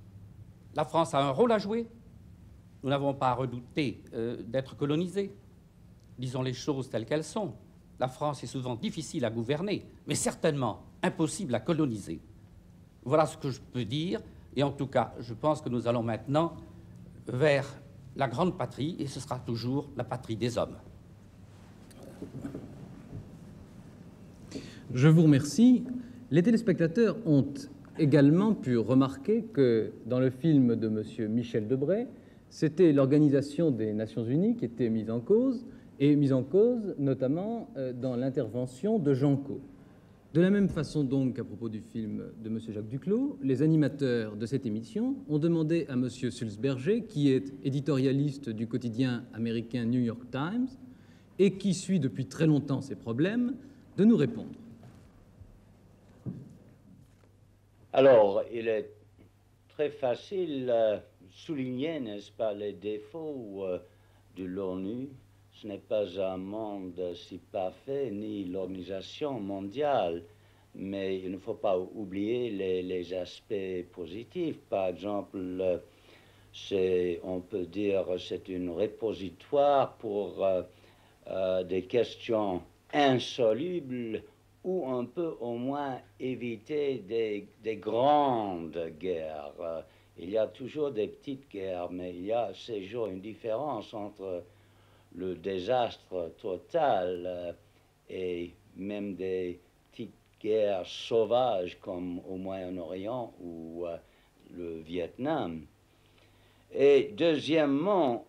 La France a un rôle à jouer. Nous n'avons pas à redouter d'être colonisés. Disons les choses telles qu'elles sont. La France est souvent difficile à gouverner, mais certainement impossible à coloniser. Voilà ce que je peux dire. Et en tout cas, je pense que nous allons maintenant vers la grande patrie, et ce sera toujours la patrie des hommes.
Je vous remercie. Les téléspectateurs ont également pu remarquer que dans le film de M. Michel Debré, c'était l'Organisation des Nations Unies qui était mise en cause, et mise en cause notamment dans l'intervention de Jean Cau. De la même façon donc qu'à propos du film de M. Jacques Duclos, les animateurs de cette émission ont demandé à M. Sulzberger, qui est éditorialiste du quotidien américain New York Times et qui suit depuis très longtemps ces problèmes, de nous répondre.
Alors, il est très facile de souligner, n'est-ce pas, les défauts de l'ONU. Ce n'est pas un monde si parfait, ni l'organisation mondiale, mais il ne faut pas oublier les aspects positifs. Par exemple, on peut dire, c'est un répositoire pour des questions insolubles où on peut au moins éviter des grandes guerres. Il y a toujours des petites guerres, mais il y a ces jours une différence entre le désastre total et même des petites guerres sauvages comme au Moyen-Orient ou le Vietnam. Et deuxièmement,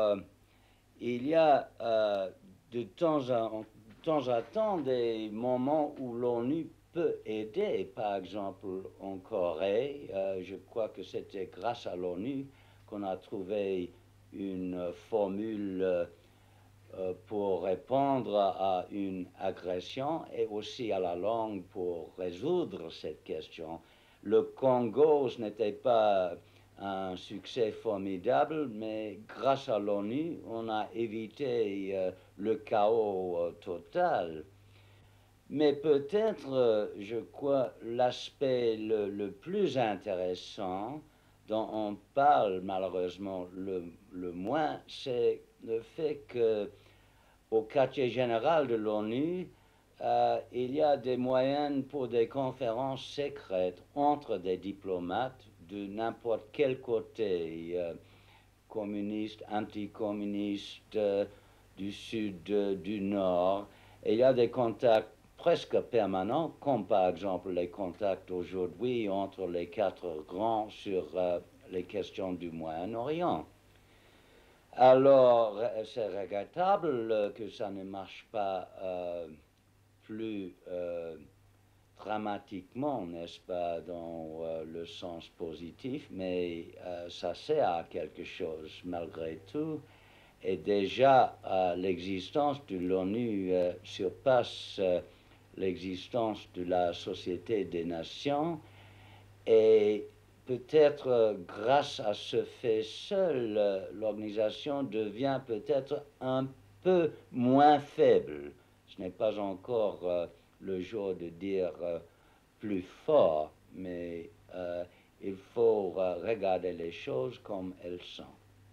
il y a de temps à temps des moments où l'ONU peut aider. Par exemple, en Corée, je crois que c'était grâce à l'ONU qu'on a trouvé une formule pour répondre à une agression et aussi à la langue pour résoudre cette question. Le Congo, ce n'était pas un succès formidable, mais grâce à l'ONU, on a évité le chaos total. Mais peut-être, je crois, l'aspect le plus intéressant dont on parle malheureusement le moins, c'est le fait qu'au quartier général de l'ONU, il y a des moyens pour des conférences secrètes entre des diplomates de n'importe quel côté, communiste, anticommuniste, du sud, du nord. Et il y a des contacts presque permanents, comme par exemple les contacts aujourd'hui entre les quatre grands sur les questions du Moyen-Orient. Alors, c'est regrettable que ça ne marche pas plus dramatiquement, n'est-ce pas, dans le sens positif, mais ça sert à quelque chose malgré tout. Et déjà, l'existence de l'ONU surpasse l'existence de la Société des Nations, et peut-être grâce à ce fait seul, l'organisation devient peut-être un peu moins faible. Ce n'est pas encore le jour de dire plus fort, mais il faut regarder les choses comme elles sont.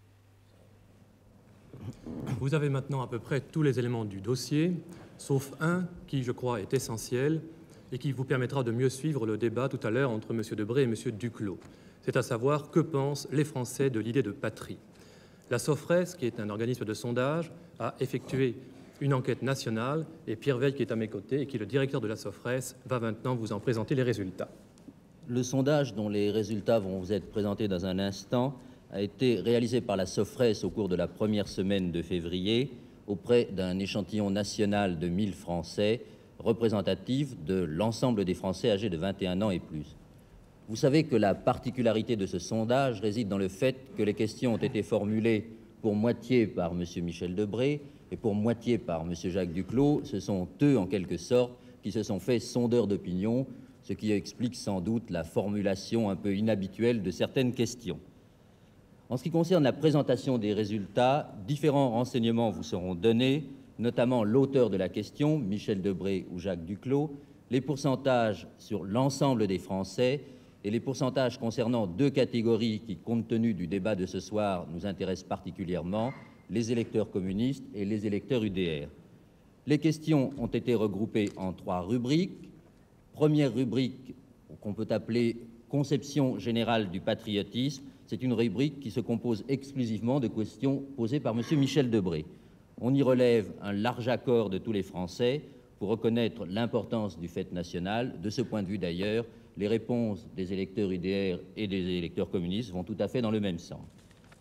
Vous avez maintenant à peu près tous les éléments du dossier, sauf un qui, je crois, est essentiel et qui vous permettra de mieux suivre le débat tout à l'heure entre M. Debré et M. Duclos. C'est à savoir que pensent les Français de l'idée de patrie. La Sofres, qui est un organisme de sondage, a effectué une enquête nationale et Pierre Veil, qui est à mes côtés et qui est le directeur de la Sofres, va maintenant vous en présenter les résultats.
Le sondage, dont les résultats vont vous être présentés dans un instant, a été réalisé par la Sofres au cours de la première semaine de février auprès d'un échantillon national de 1000 Français représentatif de l'ensemble des Français âgés de 21 ans et plus. Vous savez que la particularité de ce sondage réside dans le fait que les questions ont été formulées pour moitié par M. Michel Debré et pour moitié par M. Jacques Duclos. Ce sont eux, en quelque sorte, qui se sont fait sondeurs d'opinion, ce qui explique sans doute la formulation un peu inhabituelle de certaines questions. En ce qui concerne la présentation des résultats, différents renseignements vous seront donnés, notamment l'auteur de la question, Michel Debré ou Jacques Duclos, les pourcentages sur l'ensemble des Français et les pourcentages concernant deux catégories qui, compte tenu du débat de ce soir, nous intéressent particulièrement, les électeurs communistes et les électeurs UDR. Les questions ont été regroupées en 3 rubriques. Première rubrique, qu'on peut appeler « Conception générale du patriotisme », c'est une rubrique qui se compose exclusivement de questions posées par M. Michel Debré. On y relève un large accord de tous les Français pour reconnaître l'importance du fait national. De ce point de vue d'ailleurs, les réponses des électeurs UDR et des électeurs communistes vont tout à fait dans le même sens.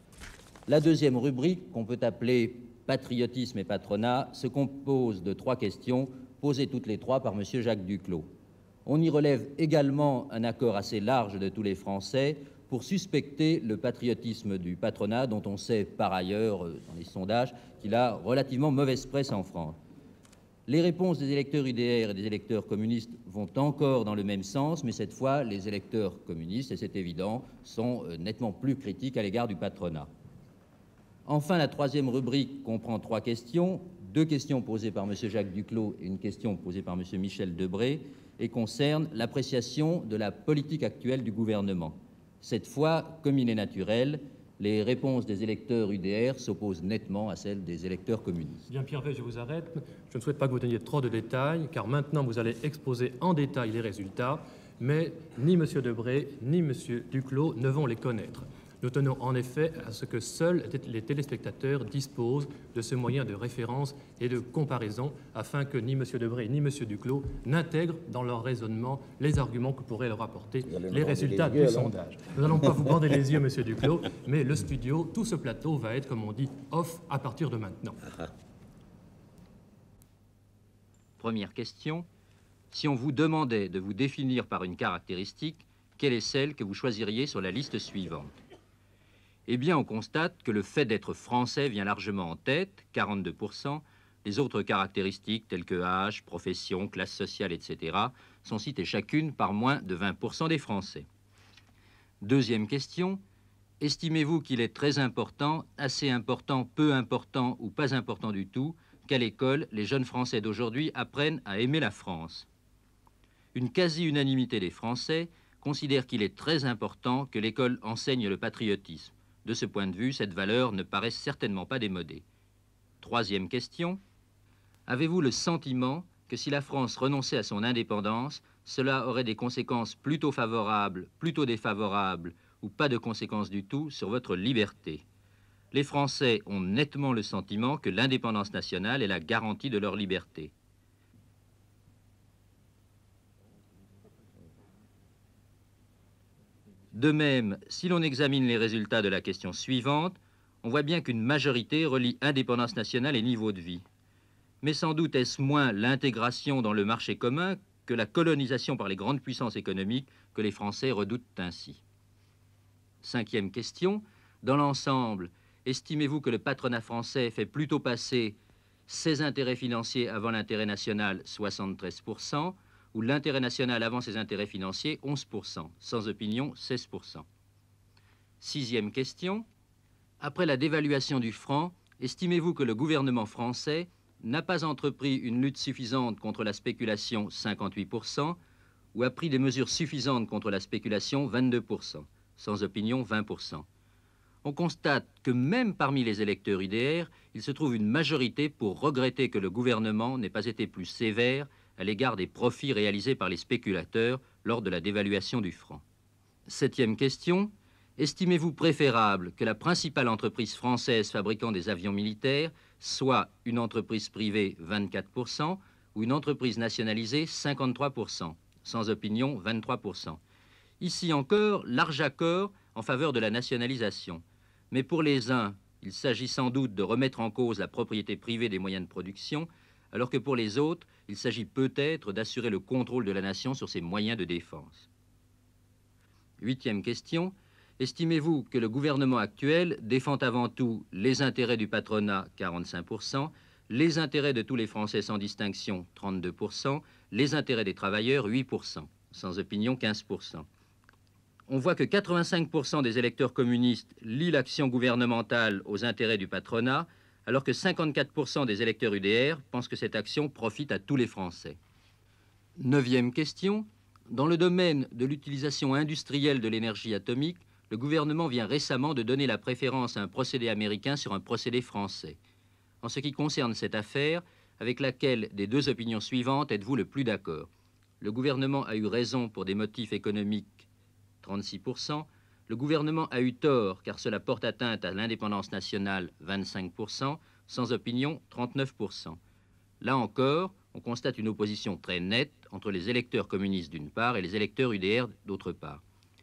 La deuxième rubrique, qu'on peut appeler patriotisme et patronat, se compose de 3 questions posées toutes les 3 par M. Jacques Duclos. On y relève également un accord assez large de tous les Français pour suspecter le patriotisme du patronat, dont on sait par ailleurs, dans les sondages, qu'il a relativement mauvaise presse en France. Les réponses des électeurs UDR et des électeurs communistes vont encore dans le même sens, mais cette fois, les électeurs communistes, et c'est évident, sont nettement plus critiques à l'égard du patronat. Enfin, la troisième rubrique comprend 3 questions, 2 questions posées par M. Jacques Duclos et une question posée par M. Michel Debré, et concerne l'appréciation de la politique actuelle du gouvernement. Cette fois, comme il est naturel, les réponses des électeurs UDR s'opposent nettement à celles des électeurs communistes.
Bien, Pierre V, je vous arrête. Je ne souhaite pas que vous donniez trop de détails, car maintenant vous allez exposer en détail les résultats, mais ni M. Debré ni M. Duclos ne vont les connaître. Nous tenons en effet à ce que seuls les téléspectateurs disposent de ce moyen de référence et de comparaison, afin que ni M. Debré ni M. Duclos n'intègrent dans leur raisonnement les arguments que pourraient leur apporter les résultats du sondage. Nous n'allons pas vous bander les yeux, M. Duclos, mais le studio, tout ce plateau va être, comme on dit, off à partir de maintenant.
Première question. Si on vous demandait de vous définir par une caractéristique, quelle est celle que vous choisiriez sur la liste suivante? Eh bien, on constate que le fait d'être français vient largement en tête, 42%. Les autres caractéristiques, telles que âge, profession, classe sociale, etc., sont citées chacune par moins de 20% des Français. Deuxième question. Estimez-vous qu'il est très important, assez important, peu important ou pas important du tout, qu'à l'école, les jeunes Français d'aujourd'hui apprennent à aimer la France? Une quasi-unanimité des Français considère qu'il est très important que l'école enseigne le patriotisme. De ce point de vue, cette valeur ne paraît certainement pas démodée. Troisième question. Avez-vous le sentiment que si la France renonçait à son indépendance, cela aurait des conséquences plutôt favorables, plutôt défavorables ou pas de conséquences du tout sur votre liberté? Les Français ont nettement le sentiment que l'indépendance nationale est la garantie de leur liberté. De même, si l'on examine les résultats de la question suivante, on voit bien qu'une majorité relie indépendance nationale et niveau de vie. Mais sans doute est-ce moins l'intégration dans le marché commun que la colonisation par les grandes puissances économiques que les Français redoutent ainsi. Cinquième question. Dans l'ensemble, estimez-vous que le patronat français fait plutôt passer ses intérêts financiers avant l'intérêt national, 73%, ou l'intérêt national avant ses intérêts financiers, 11%, sans opinion, 16%. Sixième question. Après la dévaluation du franc, estimez-vous que le gouvernement français n'a pas entrepris une lutte suffisante contre la spéculation, 58%, ou a pris des mesures suffisantes contre la spéculation, 22%, sans opinion, 20%. On constate que même parmi les électeurs UDR, il se trouve une majorité pour regretter que le gouvernement n'ait pas été plus sévère à l'égard des profits réalisés par les spéculateurs lors de la dévaluation du franc. Septième question. Estimez-vous préférable que la principale entreprise française fabriquant des avions militaires soit une entreprise privée, 24%, ou une entreprise nationalisée, 53%, sans opinion, 23%. Ici encore, large accord en faveur de la nationalisation. Mais pour les uns, il s'agit sans doute de remettre en cause la propriété privée des moyens de production, alors que pour les autres, il s'agit peut-être d'assurer le contrôle de la nation sur ses moyens de défense. Huitième question. Estimez-vous que le gouvernement actuel défend avant tout les intérêts du patronat, 45%, les intérêts de tous les Français sans distinction, 32%, les intérêts des travailleurs, 8%, sans opinion, 15%. On voit que 85% des électeurs communistes lient l'action gouvernementale aux intérêts du patronat, alors que 54% des électeurs UDR pensent que cette action profite à tous les Français. Neuvième question. Dans le domaine de l'utilisation industrielle de l'énergie atomique, le gouvernement vient récemment de donner la préférence à un procédé américain sur un procédé français. En ce qui concerne cette affaire, avec laquelle des deux opinions suivantes êtes-vous le plus d'accord? Le gouvernement a eu raison pour des motifs économiques, 36%. Le gouvernement a eu tort car cela porte atteinte à l'indépendance nationale, 25%, sans opinion, 39%. Là encore, on constate une opposition très nette entre les électeurs communistes d'une part et les électeurs UDR d'autre part.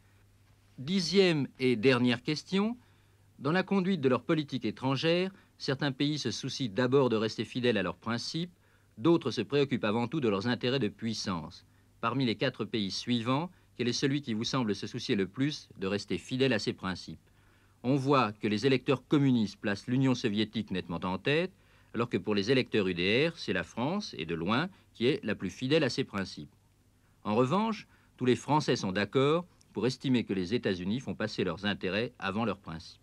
Dixième et dernière question. Dans la conduite de leur politique étrangère, certains pays se soucient d'abord de rester fidèles à leurs principes, d'autres se préoccupent avant tout de leurs intérêts de puissance. Parmi les 4 pays suivants, quel est celui qui vous semble se soucier le plus de rester fidèle à ses principes? On voit que les électeurs communistes placent l'Union soviétique nettement en tête, alors que pour les électeurs UDR, c'est la France, et de loin, qui est la plus fidèle à ses principes. En revanche, tous les Français sont d'accord pour estimer que les États-Unis font passer leurs intérêts avant leurs principes.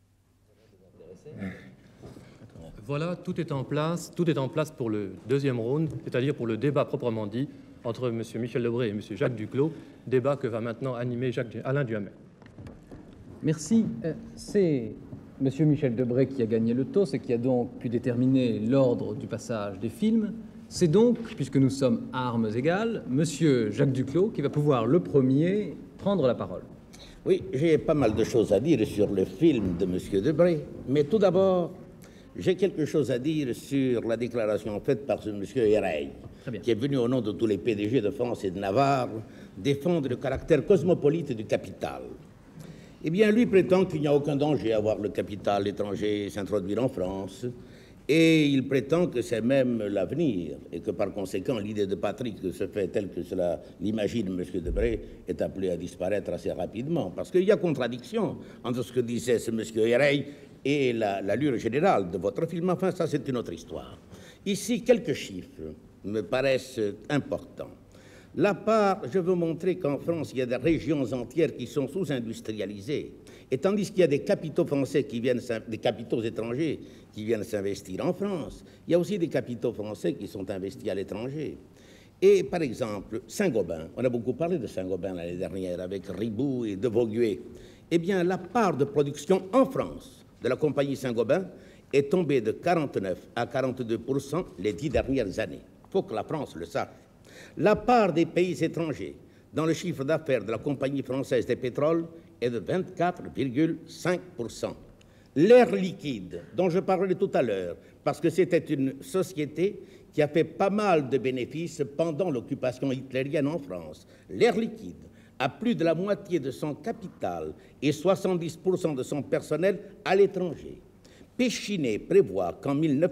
Voilà, tout est en place pour le deuxième round, c'est-à-dire pour le débat proprement dit entre M. Michel Debré et M. Jacques Duclos, débat que va maintenant animer Alain Duhamel.
Merci. C'est M. Michel Debré qui a gagné le toss et qui a donc pu déterminer l'ordre du passage des films. C'est donc, puisque nous sommes à armes égales, M. Jacques Duclos qui va pouvoir le premier prendre la parole.
Oui, j'ai pas mal de choses à dire sur le film de M. Debré, mais tout d'abord, j'ai quelque chose à dire sur la déclaration faite par ce M. Héreil, qui est venu au nom de tous les PDG de France et de Navarre défendre le caractère cosmopolite du capital. Eh bien, lui prétend qu'il n'y a aucun danger à voir le capital étranger s'introduire en France, et il prétend que c'est même l'avenir, et que par conséquent, l'idée de patrie que se fait telle que cela l'imagine M. Debré est appelée à disparaître assez rapidement, parce qu'il y a contradiction entre ce que disait ce M. Héreil et l'allure générale de votre film. Enfin, ça, c'est une autre histoire. Ici, quelques chiffres me paraissent importants. La part, je veux montrer qu'en France, il y a des régions entières qui sont sous-industrialisées, et tandis qu'il y a des capitaux français qui viennent, des capitaux étrangers qui viennent s'investir en France, il y a aussi des capitaux français qui sont investis à l'étranger. Et par exemple, Saint-Gobain, on a beaucoup parlé de Saint-Gobain l'année dernière avec Ribou et de Vauguet. Eh bien, la part de production en France de la compagnie Saint-Gobain est tombée de 49 à 42% les 10 dernières années. Il faut que la France le sache. La part des pays étrangers dans le chiffre d'affaires de la Compagnie française des pétroles est de 24,5%. L'Air Liquide, dont je parlais tout à l'heure, parce que c'était une société qui a fait pas mal de bénéfices pendant l'occupation hitlérienne en France, l'Air Liquide a plus de la moitié de son capital et 70% de son personnel à l'étranger. Péchinet prévoit qu'en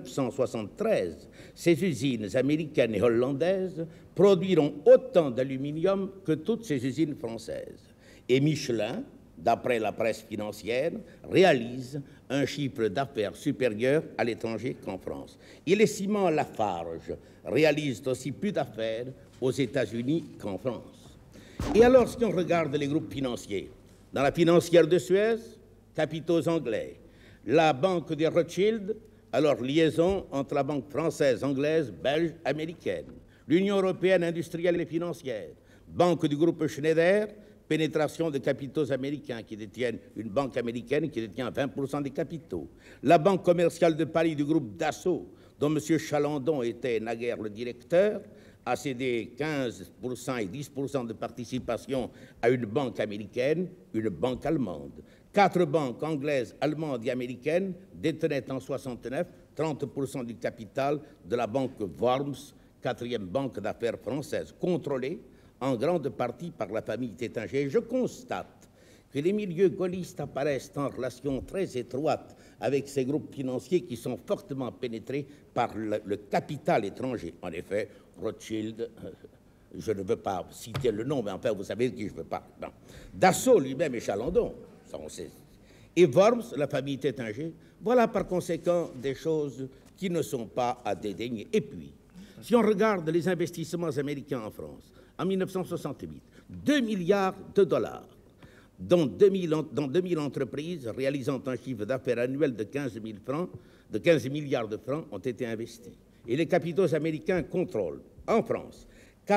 1973, ces usines américaines et hollandaises produiront autant d'aluminium que toutes ces usines françaises. Et Michelin, d'après la presse financière, réalise un chiffre d'affaires supérieur à l'étranger qu'en France. Et les ciments Lafarge réalisent aussi plus d'affaires aux États-Unis qu'en France. Et alors, si on regarde les groupes financiers, dans la financière de Suez, capitaux anglais, la banque des Rothschild, alors liaison entre la banque française, anglaise, belge, américaine, l'Union européenne industrielle et financière, banque du groupe Schneider, pénétration de capitaux américains qui détiennent une banque américaine qui détient 20% des capitaux, la banque commerciale de Paris du groupe Dassault, dont M. Chalandon était naguère le directeur, a cédé 15% et 10% de participation à une banque américaine, une banque allemande. 4 banques anglaises, allemandes et américaines détenaient en 1969 30% du capital de la banque Worms, 4e banque d'affaires française, contrôlée en grande partie par la famille Tétinger. Je constate que les milieux gaullistes apparaissent en relation très étroite avec ces groupes financiers qui sont fortement pénétrés par le capital étranger. En effet, Rothschild, je ne veux pas citer le nom, mais enfin, vous savez de qui je veux parler. Bon. Dassault lui-même et Chalandon, ça on sait. Et Worms, la famille Tétinger, voilà par conséquent des choses qui ne sont pas à dédaigner. Et puis, si on regarde les investissements américains en France, en 1968, 2 milliards de dollars, dont 2000 entreprises réalisant un chiffre d'affaires annuel de 15 milliards de francs ont été investis. Et les capitaux américains contrôlent, en France,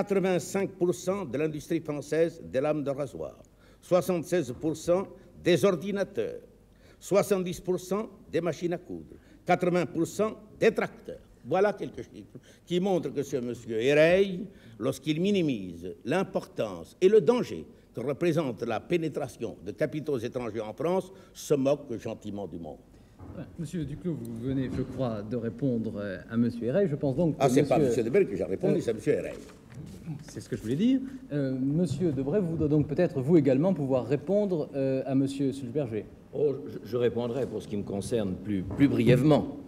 85% de l'industrie française des lames de rasoir, 76% des ordinateurs, 70% des machines à coudre, 80% des tracteurs. Voilà quelques chiffres qui montrent que ce monsieur Héreil, lorsqu'il minimise l'importance et le danger que représente la pénétration de capitaux étrangers en France, se moque gentiment du monde.
Monsieur Duclos, vous venez, je crois, de répondre à monsieur Héreil. Je pense donc que
c'est pas monsieur Debré que j'ai répondu, c'est monsieur Héreil.
C'est ce que je voulais dire. Monsieur Debré, vous doit donc peut-être, vous également, pouvoir répondre à monsieur Sulzberger.
Oh, je répondrai pour ce qui me concerne plus brièvement.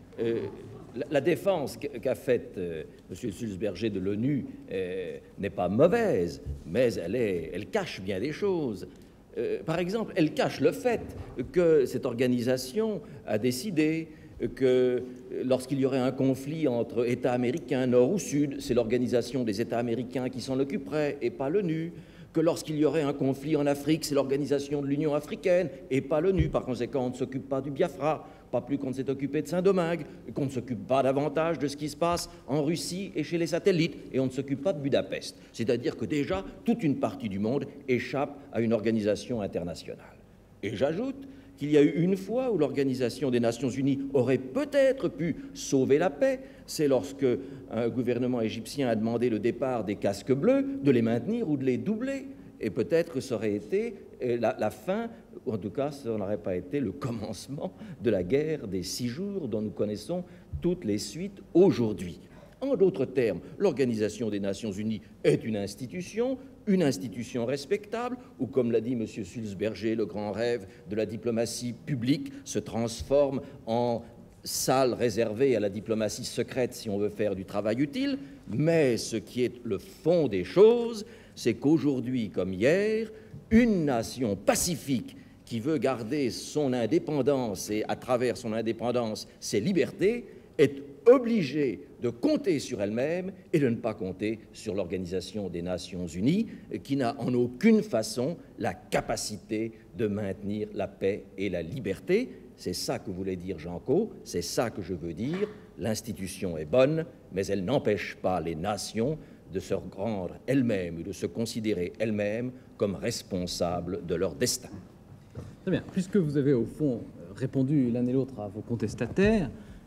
La défense qu'a faite M. Sulzberger de l'ONU n'est pas mauvaise, mais elle cache bien des choses. Par exemple, elle cache le fait que cette organisation a décidé que lorsqu'il y aurait un conflit entre États américains, nord ou sud, c'est l'organisation des États américains qui s'en occuperait et pas l'ONU. Que lorsqu'il y aurait un conflit en Afrique, c'est l'organisation de l'Union africaine et pas l'ONU. Par conséquent, on ne s'occupe pas du Biafra, pas plus qu'on ne s'est occupé de Saint-Domingue, qu'on ne s'occupe pas davantage de ce qui se passe en Russie et chez les satellites, et on ne s'occupe pas de Budapest. C'est-à-dire que déjà, toute une partie du monde échappe à une organisation internationale. Et j'ajoute qu'il y a eu une fois où l'Organisation des Nations Unies aurait peut-être pu sauver la paix, c'est lorsque un gouvernement égyptien a demandé le départ des casques bleus, de les maintenir ou de les doubler. Et peut-être que ça aurait été la fin, ou en tout cas, ça n'aurait pas été le commencement de la guerre des 6 jours dont nous connaissons toutes les suites aujourd'hui. En d'autres termes, l'Organisation des Nations Unies est une institution respectable, ou comme l'a dit M. Sulzberger, le grand rêve de la diplomatie publique se transforme en salle réservée à la diplomatie secrète si on veut faire du travail utile. Mais ce qui est le fond des choses, c'est qu'aujourd'hui comme hier, une nation pacifique qui veut garder son indépendance et à travers son indépendance ses libertés est obligée de compter sur elle-même et de ne pas compter sur l'Organisation des Nations Unies, qui n'a en aucune façon la capacité de maintenir la paix et la liberté. C'est ça que voulait dire Jean Cau, c'est ça que je veux dire. L'institution est bonne, mais elle n'empêche pas les nations de se rendre elles-mêmes et de se considérer elles-mêmes comme responsables de leur destin.
Très bien. Puisque vous avez au fond répondu l'un et l'autre à vos contestataires,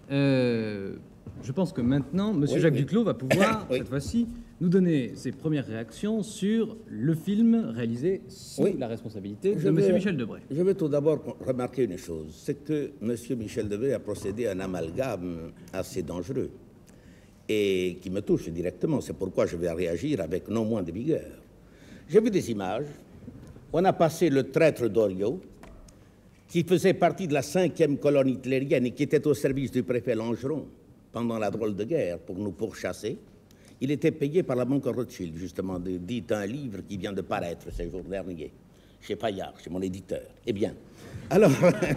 je pense que maintenant, M. Jacques Duclos va pouvoir, cette fois-ci, nous donner ses premières réactions sur le film réalisé sous la responsabilité de M. Michel Debré.
Je veux tout d'abord remarquer une chose, c'est que M. Michel Debré a procédé à un amalgame assez dangereux et qui me touche directement. C'est pourquoi je vais réagir avec non moins de vigueur. J'ai vu des images. On a passé le traître Doriot, qui faisait partie de la 5e colonne hitlérienne et qui était au service du préfet Langeron pendant la drôle de guerre pour nous pourchasser. Il était payé par la banque Rothschild, justement, dit un livre qui vient de paraître ces jours derniers, chez Fayard, chez mon éditeur. Eh bien, alors,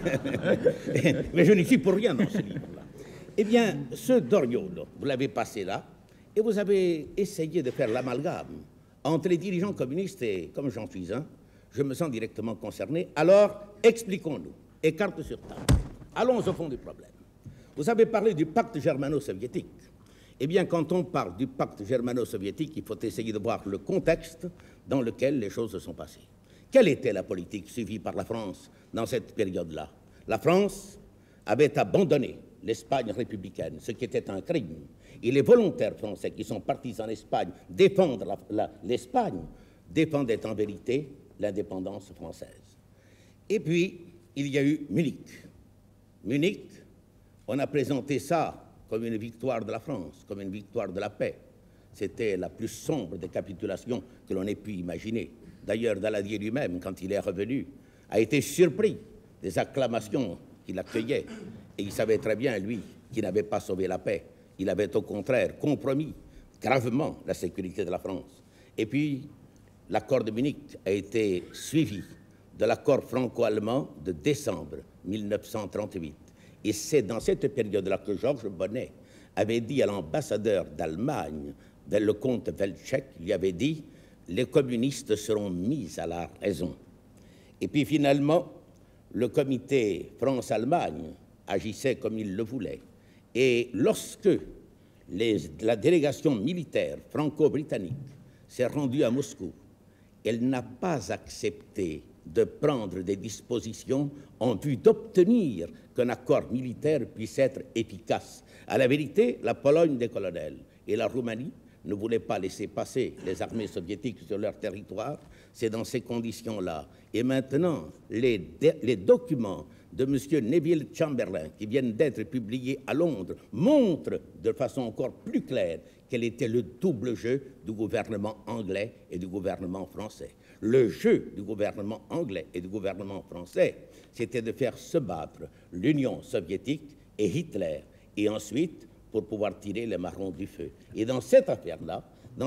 mais je n'y suis pour rien dans ce livre-là. Eh bien, ce Doriot, vous l'avez passé là, et vous avez essayé de faire l'amalgame entre les dirigeants communistes et, comme j'en suis un, je me sens directement concerné. Alors, expliquons-nous, et carte sur table. Allons au fond du problème. Vous avez parlé du pacte germano-soviétique. Eh bien, quand on parle du pacte germano-soviétique, il faut essayer de voir le contexte dans lequel les choses se sont passées. Quelle était la politique suivie par la France dans cette période-là? La France avait abandonné l'Espagne républicaine, ce qui était un crime. Et les volontaires français qui sont partis en Espagne défendre l'Espagne défendaient en vérité l'indépendance française. Et puis, il y a eu Munich. Munich, on a présenté ça comme une victoire de la France, comme une victoire de la paix. C'était la plus sombre des capitulations que l'on ait pu imaginer. D'ailleurs, Daladier lui-même, quand il est revenu, a été surpris des acclamations qu'il accueillait. Et il savait très bien, lui, qu'il n'avait pas sauvé la paix. Il avait au contraire compromis gravement la sécurité de la France. Et puis, l'accord de Munich a été suivi de l'accord franco-allemand de décembre 1938. Et c'est dans cette période-là que Georges Bonnet avait dit à l'ambassadeur d'Allemagne, le comte Welczek, lui avait dit « les communistes seront mis à la raison ». Et puis finalement, le comité France-Allemagne agissait comme il le voulait. Et lorsque la délégation militaire franco-britannique s'est rendue à Moscou, elle n'a pas accepté de prendre des dispositions en vue d'obtenir qu'un accord militaire puisse être efficace. À la vérité, la Pologne des colonels et la Roumanie ne voulaient pas laisser passer les armées soviétiques sur leur territoire. C'est dans ces conditions-là. Et maintenant, les documents de M. Neville Chamberlain, qui viennent d'être publiés à Londres, montrent de façon encore plus claire quel était le double jeu du gouvernement anglais et du gouvernement français. Le jeu du gouvernement anglais et du gouvernement français, c'était de faire se battre l'Union soviétique et Hitler, et ensuite pour pouvoir tirer les marrons du feu. Et dans cette affaire-là,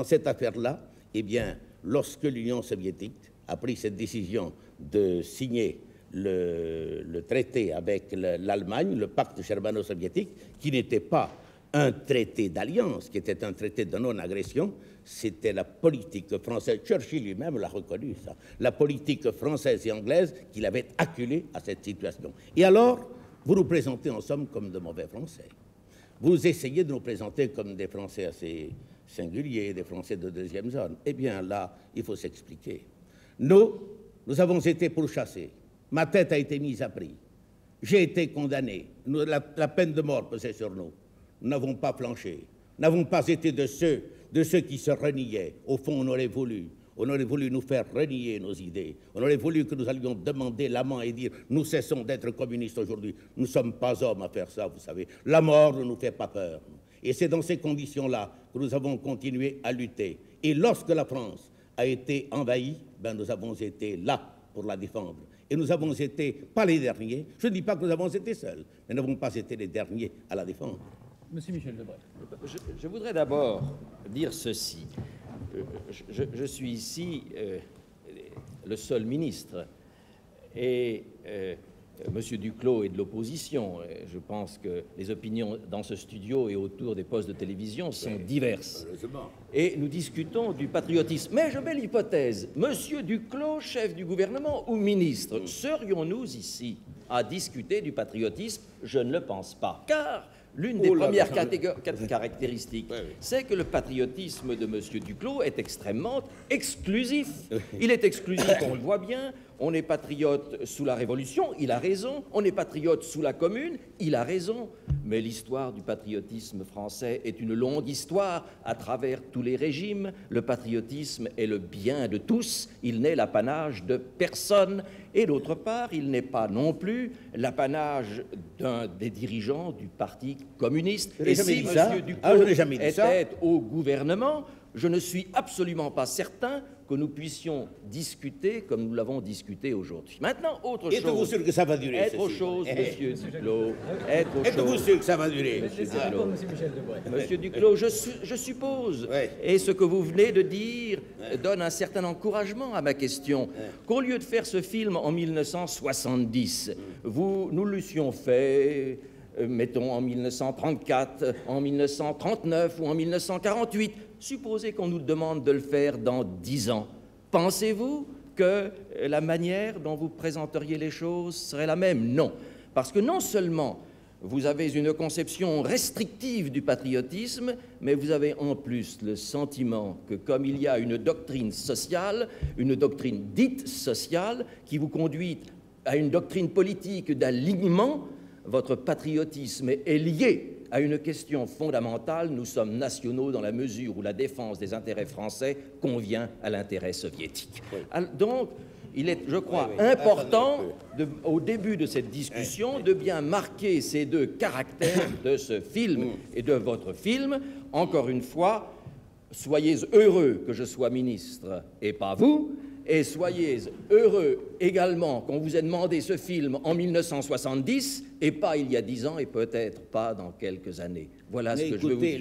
eh bien, lorsque l'Union soviétique a pris cette décision de signer le traité avec l'Allemagne, le pacte germano-soviétique, qui n'était pas un traité d'alliance, qui était un traité de non-agression, c'était la politique française. Churchill lui-même l'a reconnu, ça. La politique française et anglaise qui l'avait acculé à cette situation. Et alors, vous nous présentez en somme comme de mauvais Français. Vous essayez de nous présenter comme des Français assez singuliers, des Français de deuxième zone. Eh bien, là, il faut s'expliquer. Nous avons été pourchassés. Ma tête a été mise à prix. J'ai été condamné. La peine de mort pesait sur nous. Nous n'avons pas flanché. Nous n'avons pas été de ceux qui se reniaient. Au fond, on aurait voulu nous faire renier nos idées. On aurait voulu que nous allions demander l'amant et dire « Nous cessons d'être communistes aujourd'hui. Nous ne sommes pas hommes à faire ça, vous savez. La mort ne nous fait pas peur. » Et c'est dans ces conditions-là que nous avons continué à lutter. Et lorsque la France a été envahie, nous avons été là pour la défendre. Et nous avons été, pas les derniers, je ne dis pas que nous avons été seuls, mais nous n'avons pas été les derniers à la défendre.
Monsieur Michel Debré.
Je voudrais d'abord dire ceci. Je suis ici le seul ministre et Monsieur Duclos est de l'opposition. Je pense que les opinions dans ce studio et autour des postes de télévision sont diverses. Et nous discutons du patriotisme. Mais je mets l'hypothèse, Monsieur Duclos, chef du gouvernement ou ministre, serions-nous ici à discuter du patriotisme? Je ne le pense pas. Car l'une des premières caractéristiques, c'est que le patriotisme de M. Duclos est extrêmement exclusif. Il est exclusif, on le voit bien. On est patriote sous la Révolution, il a raison. On est patriote sous la Commune, il a raison. Mais l'histoire du patriotisme français est une longue histoire à travers tous les régimes. Le patriotisme est le bien de tous, il n'est l'apanage de personne. Et d'autre part, il n'est pas non plus l'apanage des dirigeants du Parti communiste. Et si M. Duclos était au gouvernement, je ne suis absolument pas certain que nous puissions discuter comme nous l'avons discuté aujourd'hui. Maintenant, autre chose.
Êtes-vous sûr que ça va durer?
Autre chose, Monsieur Duclos.
Êtes-vous sûr que ça va durer?
Monsieur Duclos, je suppose, et ce que vous venez de dire donne un certain encouragement à ma question, qu'au lieu de faire ce film en 1970, nous l'eussions fait, mettons, en 1934, en 1939 ou en 1948, supposez qu'on nous demande de le faire dans 10 ans. Pensez-vous que la manière dont vous présenteriez les choses serait la même? Non. Parce que non seulement vous avez une conception restrictive du patriotisme, mais vous avez en plus le sentiment que comme il y a une doctrine sociale, une doctrine dite sociale, qui vous conduit à une doctrine politique d'alignement, votre patriotisme est lié à une question fondamentale. Nous sommes nationaux dans la mesure où la défense des intérêts français convient à l'intérêt soviétique. Donc, il est, je crois, important, au début de cette discussion, de bien marquer ces deux caractères de ce film et de votre film. Encore une fois, soyez heureux que je sois ministre et pas vous. Et soyez heureux également qu'on vous ait demandé ce film en 1970 et pas il y a 10 ans et peut-être pas dans quelques années. Voilà ce que je veux vous dire.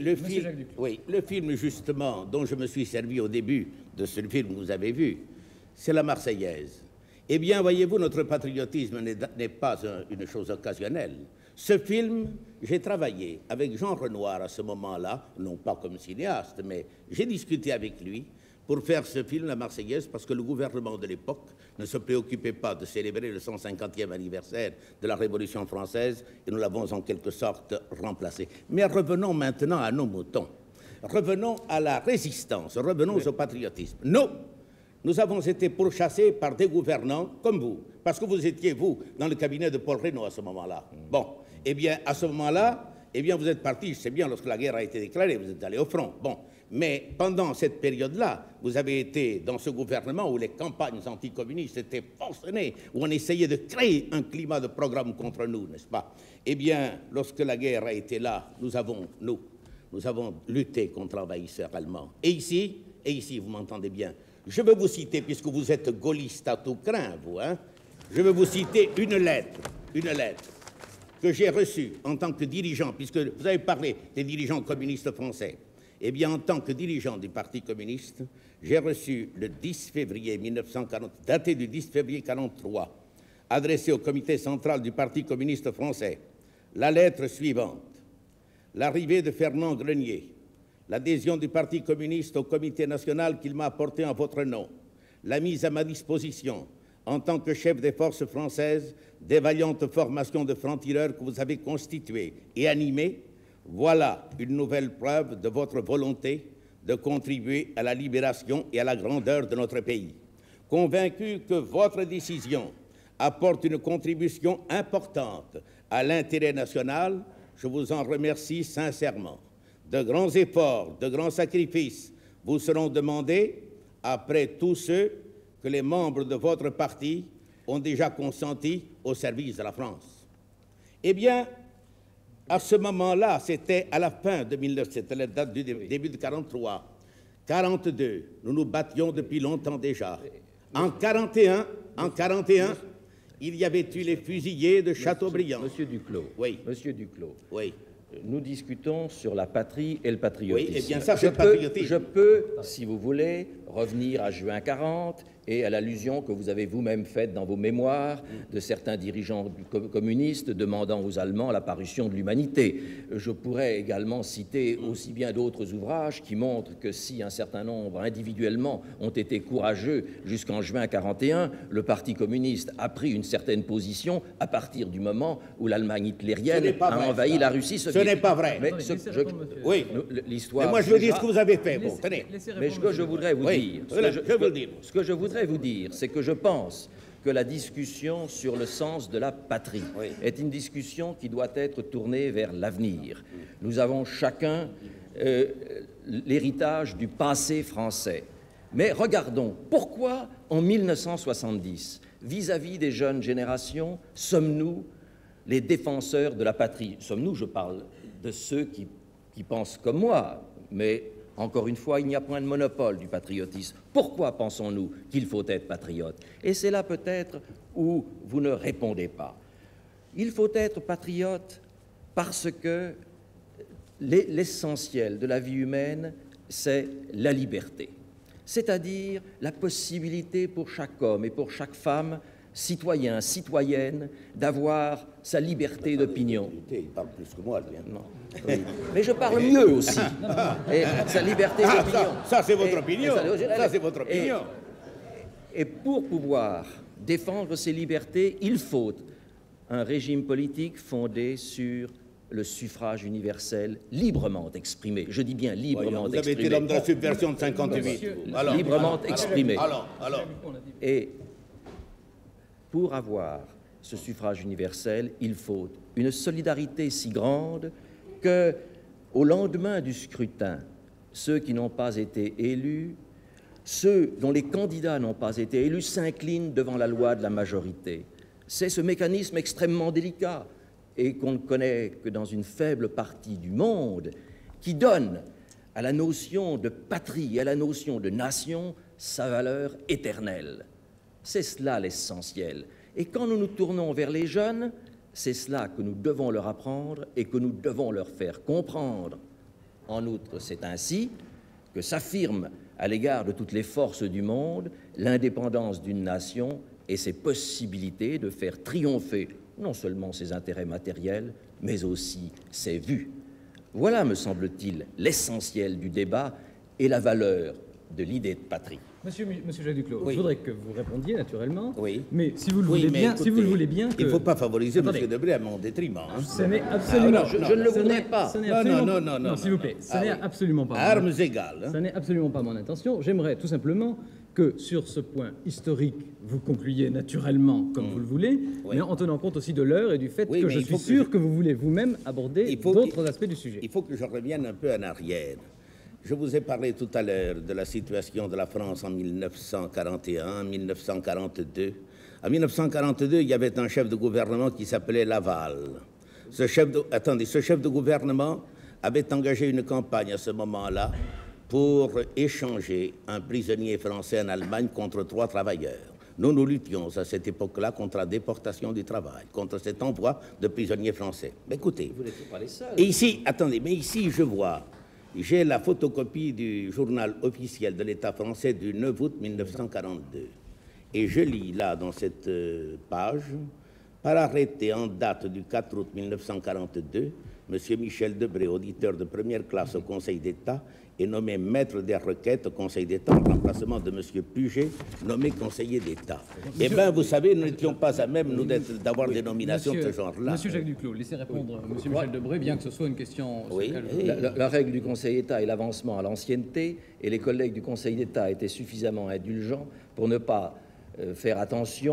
Le film justement dont je me suis servi au début de ce film que vous avez vu, c'est la Marseillaise. Eh bien, voyez-vous, notre patriotisme n'est pas une chose occasionnelle. Ce film, j'ai travaillé avec Jean Renoir à ce moment-là, non pas comme cinéaste, mais j'ai discuté avec lui pour faire ce film, La Marseillaise, parce que le gouvernement de l'époque ne se préoccupait pas de célébrer le 150e anniversaire de la Révolution française, et nous l'avons en quelque sorte remplacé. Mais revenons maintenant à nos moutons. Revenons à la résistance, revenons au patriotisme. Nous avons été pourchassés par des gouvernants comme vous, parce que vous étiez, vous, dans le cabinet de Paul Reynaud à ce moment-là. Bon, eh bien, à ce moment-là, eh bien, vous êtes partis, c'est bien, lorsque la guerre a été déclarée, vous êtes allés au front. Bon. Mais pendant cette période-là, vous avez été dans ce gouvernement où les campagnes anticommunistes étaient forcenées, où on essayait de créer un climat de programme contre nous, n'est-ce pas? Eh bien, lorsque la guerre a été là, nous avons lutté contre l'envahisseur allemand. Et ici, vous m'entendez bien, je veux vous citer, puisque vous êtes gaulliste à tout crin, vous, hein, je veux vous citer une lettre que j'ai reçue en tant que dirigeant, puisque vous avez parlé des dirigeants communistes français. Eh bien, en tant que dirigeant du Parti communiste, j'ai reçu le 10 février 1940, daté du 10 février 1943, adressé au comité central du Parti communiste français, la lettre suivante. L'arrivée de Fernand Grenier, l'adhésion du Parti communiste au comité national qu'il m'a apporté en votre nom, la mise à ma disposition, en tant que chef des forces françaises, des vaillantes formations de francs-tireurs que vous avez constituées et animées, voilà une nouvelle preuve de votre volonté de contribuer à la libération et à la grandeur de notre pays. Convaincu que votre décision apporte une contribution importante à l'intérêt national, je vous en remercie sincèrement. De grands efforts, de grands sacrifices vous seront demandés après tous ceux que les membres de votre parti ont déjà consenti au service de la France. Eh bien, à ce moment-là, c'était à la fin de 1900, c'était la date du début de 43, 42, nous nous battions depuis longtemps déjà. En 41, il y avait eu les fusillés de Chateaubriand.
Monsieur Duclos.
Oui.
Monsieur Duclos.
Oui.
Nous discutons sur la patrie et le patriotisme.
Oui, eh bien ça, c'est le patriotisme.
Je peux, si vous voulez, revenir à juin 40 et à l'allusion que vous avez vous-même faite dans vos mémoires de certains dirigeants communistes demandant aux Allemands la parution de l'humanité. Je pourrais également citer aussi bien d'autres ouvrages qui montrent que si un certain nombre individuellement ont été courageux jusqu'en juin 41, le Parti communiste a pris une certaine position à partir du moment où l'Allemagne hitlérienne a envahi la Russie soviétique.
Ce n'est pas vrai.
Mais
oui.
L'histoire.
Mais moi, je veux dire ce que vous avez fait. Bon, tenez.
Mais ce que je voudrais vous dire, ce que je voudrais vous dire, c'est que je pense que la discussion sur le sens de la patrie est une discussion qui doit être tournée vers l'avenir. Nous avons chacun l'héritage du passé français. Mais regardons, pourquoi en 1970, vis-à-vis des jeunes générations, sommes-nous les défenseurs de la patrie? Sommes-nous, je parle de ceux qui pensent comme moi, mais encore une fois, il n'y a point de monopole du patriotisme. Pourquoi pensons-nous qu'il faut être patriote? Et c'est là peut-être où vous ne répondez pas. Il faut être patriote parce que l'essentiel de la vie humaine, c'est la liberté. C'est-à-dire la possibilité pour chaque homme et pour chaque femme, citoyen, citoyenne, d'avoir sa liberté d'opinion.
Il parle plus que moi, lui.
Non. Oui. Mais je parle mieux aussi. Et sa liberté d'opinion.
Ça, c'est votre opinion. Ça, c'est votre opinion.
Et pour pouvoir défendre ces libertés, il faut un régime politique fondé sur le suffrage universel librement exprimé. Je dis bien librement exprimé.
Vous avez été l'homme de la subversion de 58.
Librement exprimé. Et pour avoir ce suffrage universel, il faut une solidarité si grande que, au lendemain du scrutin, ceux qui n'ont pas été élus, ceux dont les candidats n'ont pas été élus, s'inclinent devant la loi de la majorité. C'est ce mécanisme extrêmement délicat et qu'on ne connaît que dans une faible partie du monde qui donne à la notion de patrie et à la notion de nation sa valeur éternelle. C'est cela l'essentiel. Et quand nous nous tournons vers les jeunes, c'est cela que nous devons leur apprendre et que nous devons leur faire comprendre. En outre, c'est ainsi que s'affirme à l'égard de toutes les forces du monde l'indépendance d'une nation et ses possibilités de faire triompher non seulement ses intérêts matériels, mais aussi ses vues. Voilà, me semble-t-il, l'essentiel du débat et la valeur de l'idée de patrie.
Monsieur Jacques Duclos, je voudrais que vous répondiez naturellement.
Oui.
Mais si vous le voulez bien,
écoutez,
si vous le voulez bien,
il ne faut pas favoriser M. Debré à mon détriment.
Ce n'est absolument.
Je ne le voudrais pas.
Non, s'il vous plaît. Ce n'est absolument pas.
Armes égales.
Ce n'est absolument pas mon intention. J'aimerais tout simplement que sur ce point historique, vous concluiez naturellement comme vous le voulez, mais en tenant compte aussi de l'heure et du fait que je suis sûr que vous voulez vous-même aborder d'autres aspects du sujet.
Il faut que je revienne un peu en arrière. Je vous ai parlé tout à l'heure de la situation de la France en 1941, 1942. En 1942, il y avait un chef de gouvernement qui s'appelait Laval. Ce chef de gouvernement avait engagé une campagne à ce moment-là pour échanger un prisonnier français en Allemagne contre 3 travailleurs. Nous luttions à cette époque-là contre la déportation du travail, contre cet envoi de prisonniers français. Mais écoutez,
vous n'êtes pas les seuls.
Et ici, attendez, mais ici, je vois, j'ai la photocopie du journal officiel de l'État français du 9 août 1942. Et je lis là, dans cette page, par arrêté en date du 4 août 1942, M. Michel Debré, auditeur de première classe au Conseil d'État, est nommé maître des requêtes au Conseil d'État en remplacement de M. Puget, nommé conseiller d'État. Eh bien, vous savez, nous n'étions pas à même, nous, d'avoir des nominations de ce genre-là.
Monsieur Jacques Duclos, laissez répondre M. Michel Debré, bien que ce soit une question...
Oui, la règle du Conseil d'État est l'avancement à l'ancienneté, et les collègues du Conseil d'État étaient suffisamment indulgents pour ne pas faire attention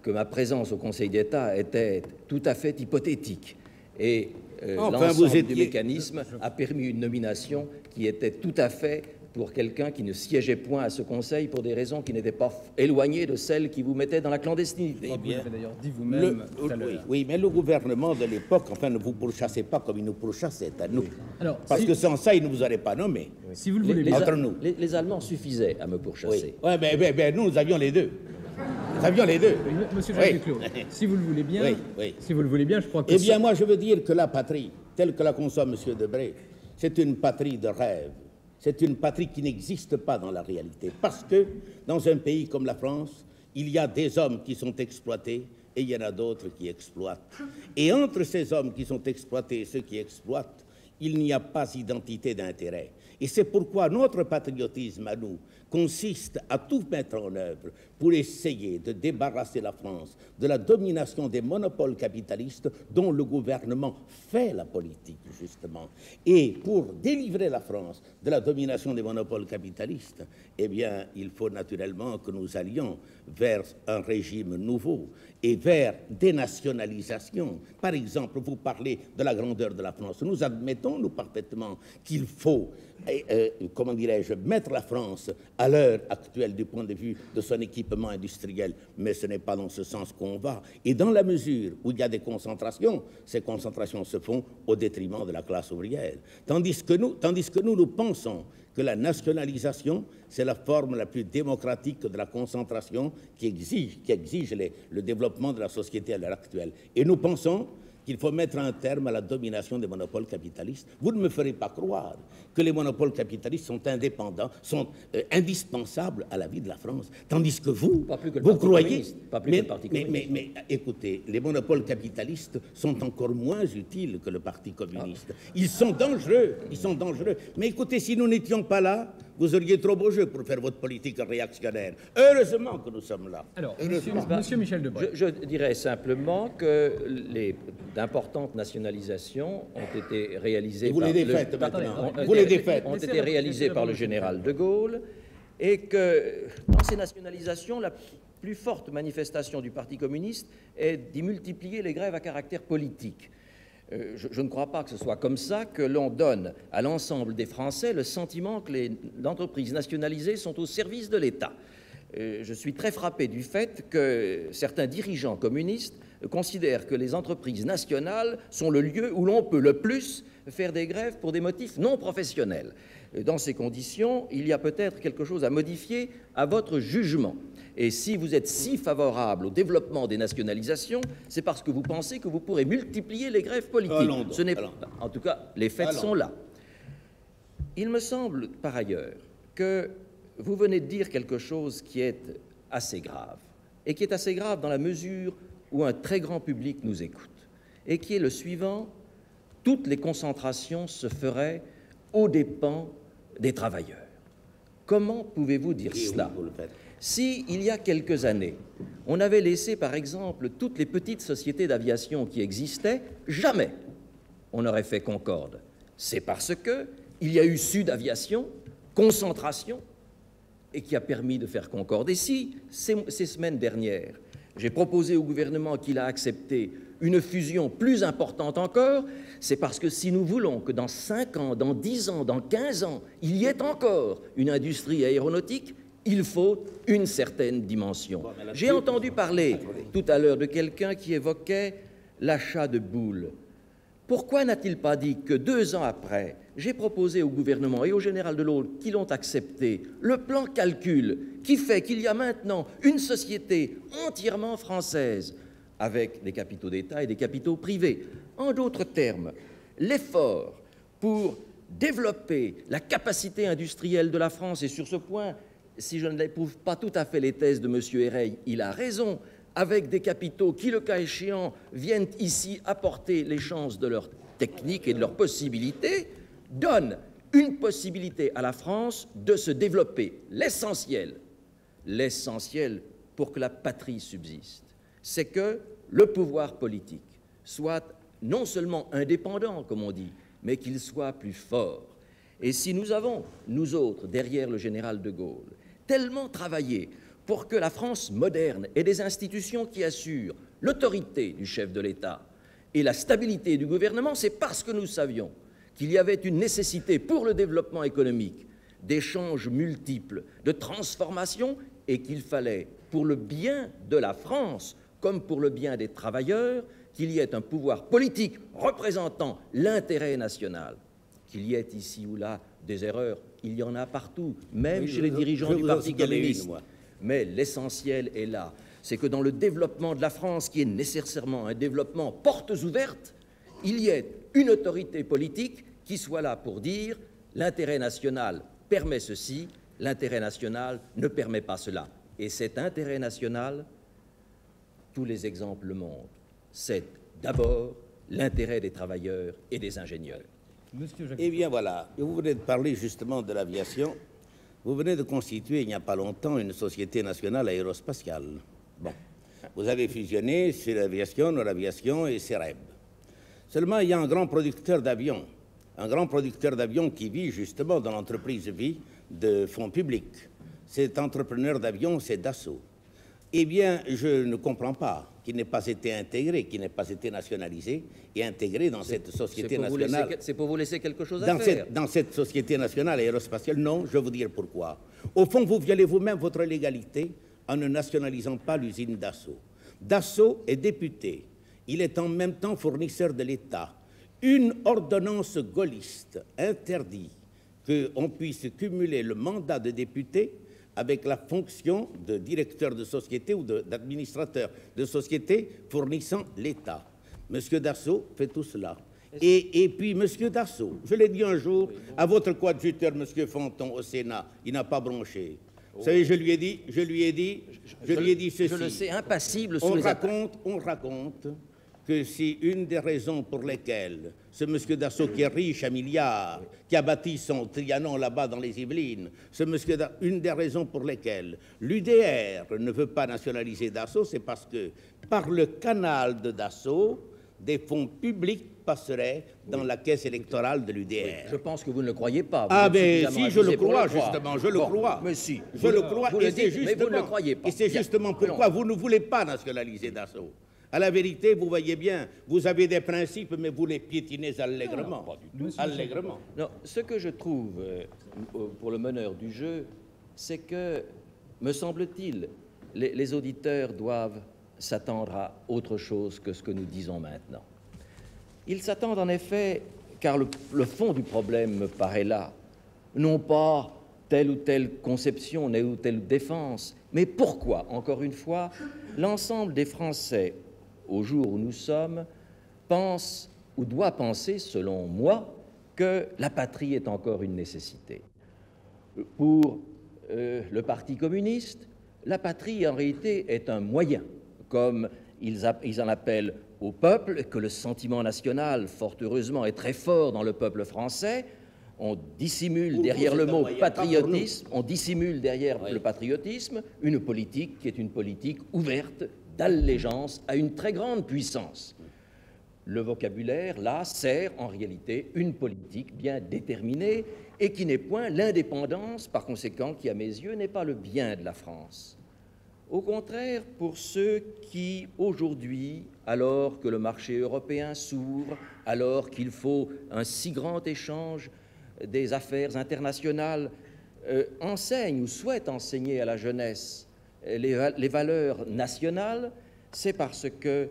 que ma présence au Conseil d'État était tout à fait hypothétique. Et
Enfin,
l'ensemble du mécanisme a permis une nomination qui était tout à fait pour quelqu'un qui ne siégeait point à ce Conseil pour des raisons qui n'étaient pas éloignées de celles qui vous mettaient dans la clandestinité.
Vous l'avez d'ailleurs dit vous-même tout à l'heure.
Oui, mais le gouvernement de l'époque, enfin, ne vous pourchassez pas comme il nous pourchassait à nous.
Alors,
parce que sans ça, il ne vous aurait pas nommé.
Si vous le voulez
entre nous.
Les Allemands suffisaient à me pourchasser.
Oui, mais nous avions les deux. Nous avions les deux.
Monsieur Jacques Duclos, si vous le voulez bien, si vous le voulez bien, je crois que...
Eh bien, moi, je veux dire que la patrie, telle que la conçoit M. Debré, c'est une patrie de rêve. C'est une patrie qui n'existe pas dans la réalité. Parce que, dans un pays comme la France, il y a des hommes qui sont exploités et il y en a d'autres qui exploitent. Et entre ces hommes qui sont exploités et ceux qui exploitent, il n'y a pas identité d'intérêt. Et c'est pourquoi notre patriotisme à nous consiste à tout mettre en œuvre pour essayer de débarrasser la France de la domination des monopoles capitalistes dont le gouvernement fait la politique, justement. Et pour délivrer la France de la domination des monopoles capitalistes, eh bien, il faut naturellement que nous allions vers un régime nouveau et vers des nationalisations. Par exemple, vous parlez de la grandeur de la France. Nous admettons, nous, parfaitement qu'il faut, comment dirais-je, mettre la France à l'heure actuelle du point de vue de son équipement industriel, mais ce n'est pas dans ce sens qu'on va. Et dans la mesure où il y a des concentrations, ces concentrations se font au détriment de la classe ouvrière. Tandis que nous pensons que la nationalisation, c'est la forme la plus démocratique de la concentration qui exige le développement de la société à l'heure actuelle. Et nous pensons qu'il faut mettre un terme à la domination des monopoles capitalistes. Vous ne me ferez pas croire que les monopoles capitalistes sont indépendants, sont indispensables à la vie de la France. Tandis que vous croyez... Mais écoutez, les monopoles capitalistes sont encore moins utiles que le Parti communiste. Ils sont dangereux, Mais écoutez, si nous n'étions pas là, vous auriez trop beau jeu pour faire votre politique réactionnaire. Heureusement que nous sommes là.
Alors, monsieur Michel Debré.
Je dirais simplement que d'importantes nationalisations ont été réalisées été réalisées par le général de Gaulle, et que dans ces nationalisations, la plus forte manifestation du Parti communiste est d'y multiplier les grèves à caractère politique. Je ne crois pas que ce soit comme ça que l'on donne à l'ensemble des Français le sentiment que les entreprises nationalisées sont au service de l'État. Je suis très frappé du fait que certains dirigeants communistes considèrent que les entreprises nationales sont le lieu où l'on peut le plus faire des grèves pour des motifs non professionnels. Dans ces conditions, il y a peut-être quelque chose à modifier à votre jugement. Et si vous êtes si favorable au développement des nationalisations, c'est parce que vous pensez que vous pourrez multiplier les grèves politiques. En tout cas, les faits sont là. Il me semble, par ailleurs, que vous venez de dire quelque chose qui est assez grave, et qui est assez grave dans la mesure où un très grand public nous écoute, et qui est le suivant: toutes les concentrations se feraient aux dépens des travailleurs. Comment pouvez-vous dire cela? Si, il y a quelques années, on avait laissé, par exemple, toutes les petites sociétés d'aviation qui existaient, jamais on n'aurait fait Concorde. C'est parce que il y a eu Sud Aviation, concentration, et qui a permis de faire Concorde. Et si, ces semaines dernières, j'ai proposé au gouvernement qu'il a accepté une fusion plus importante encore, c'est parce que si nous voulons que dans 5 ans, dans 10 ans, dans 15 ans, il y ait encore une industrie aéronautique, il faut une certaine dimension. J'ai entendu parler tout à l'heure de quelqu'un qui évoquait l'achat de boules. Pourquoi n'a-t-il pas dit que 2 ans après, j'ai proposé au gouvernement et au général de Gaulle, qui l'ont accepté, le plan calcul qui fait qu'il y a maintenant une société entièrement française avec des capitaux d'État et des capitaux privés. En d'autres termes, l'effort pour développer la capacité industrielle de la France, et sur ce point, si je ne l'éprouve pas tout à fait les thèses de M. Héreil, il a raison, avec des capitaux qui, le cas échéant, viennent ici apporter les chances de leur technique et de leurs possibilités, donne une possibilité à la France de se développer. L'essentiel pour que la patrie subsiste, c'est que le pouvoir politique soit non seulement indépendant, comme on dit, mais qu'il soit plus fort. Et si nous avons, nous autres, derrière le général de Gaulle, tellement travaillé pour que la France moderne ait des institutions qui assurent l'autorité du chef de l'État et la stabilité du gouvernement, c'est parce que nous savions qu'il y avait une nécessité pour le développement économique d'échanges multiples, de transformations, et qu'il fallait, pour le bien de la France, comme pour le bien des travailleurs, qu'il y ait un pouvoir politique représentant l'intérêt national. Qu'il y ait ici ou là des erreurs, il y en a partout, même chez les dirigeants du Parti communiste. Mais l'essentiel est là, c'est que dans le développement de la France, qui est nécessairement un développement portes ouvertes, il y ait une autorité politique qui soit là pour dire l'intérêt national permet ceci, l'intérêt national ne permet pas cela. Et cet intérêt national, tous les exemples le montrent, c'est d'abord l'intérêt des travailleurs et des ingénieurs.
Eh bien voilà, vous venez de parler justement de l'aviation. Vous venez de constituer il n'y a pas longtemps une société nationale aérospatiale. Bon, vous avez fusionné sur l'aviation et CEREB. Seulement, il y a un grand producteur d'avions. Un grand producteur d'avions qui vit justement dans l'entreprise vie de fonds publics. Cet entrepreneur d'avions, c'est Dassault. Eh bien, je ne comprends pas qu'il n'ait pas été intégré, qu'il n'ait pas été nationalisé et intégré dans cette société nationale.
C'est pour vous laisser quelque chose à faire.
Dans cette société nationale aérospatiale, non, je vais vous dire pourquoi. Au fond, vous violez vous-même votre légalité en ne nationalisant pas l'usine Dassault. Dassault est député. Il est en même temps fournisseur de l'État. Une ordonnance gaulliste interdit qu'on puisse cumuler le mandat de député avec la fonction de directeur de société ou d'administrateur de société fournissant l'État. Monsieur Dassault fait tout cela. Et puis, monsieur Dassault, je l'ai dit un jour à votre coadjuteur, monsieur Fanton, au Sénat, il n'a pas bronché. Vous savez, je lui ai dit ceci.
Je le sais, impassible
on raconte que c'est une des raisons pour lesquelles ce monsieur Dassault, qui est riche à milliards, qui a bâti son Trianon là-bas dans les Yvelines, une des raisons pour lesquelles l'UDR ne veut pas nationaliser Dassault, c'est parce que par le canal de Dassault, des fonds publics passeraient dans la caisse électorale de l'UDR. Oui,
je pense que vous ne le croyez pas.
Ah ben si, je le crois justement, je le crois.
Mais si,
je le crois,
mais vous ne le croyez pas.
Et c'est justement pourquoi vous ne voulez pas nationaliser Dassault. À la vérité, vous voyez bien, vous avez des principes, mais vous les piétinez allègrement. Allègrement.
Non, ce que je trouve, pour le meneur du jeu, c'est que, me semble-t-il, les auditeurs doivent s'attendre à autre chose que ce que nous disons maintenant. Ils s'attendent en effet, car le fond du problème me paraît là, non pas telle ou telle conception, telle ou telle défense, mais pourquoi, encore une fois, l'ensemble des Français, au jour où nous sommes, pense ou doit penser, selon moi, que la patrie est encore une nécessité. Pour le Parti communiste, la patrie, en réalité, est un moyen, comme ils en appellent au peuple, que le sentiment national, fort heureusement, est très fort dans le peuple français. On dissimule derrière le mot patriotisme, on dissimule derrière le patriotisme une politique qui est une politique ouverte, d'allégeance à une très grande puissance. Le vocabulaire, là, sert en réalité une politique bien déterminée et qui n'est point l'indépendance, par conséquent, qui, à mes yeux, n'est pas le bien de la France. Au contraire, pour ceux qui, aujourd'hui, alors que le marché européen s'ouvre, alors qu'il faut un si grand échange des affaires internationales, enseignent ou souhaitent enseigner à la jeunesse les valeurs nationales, c'est parce que,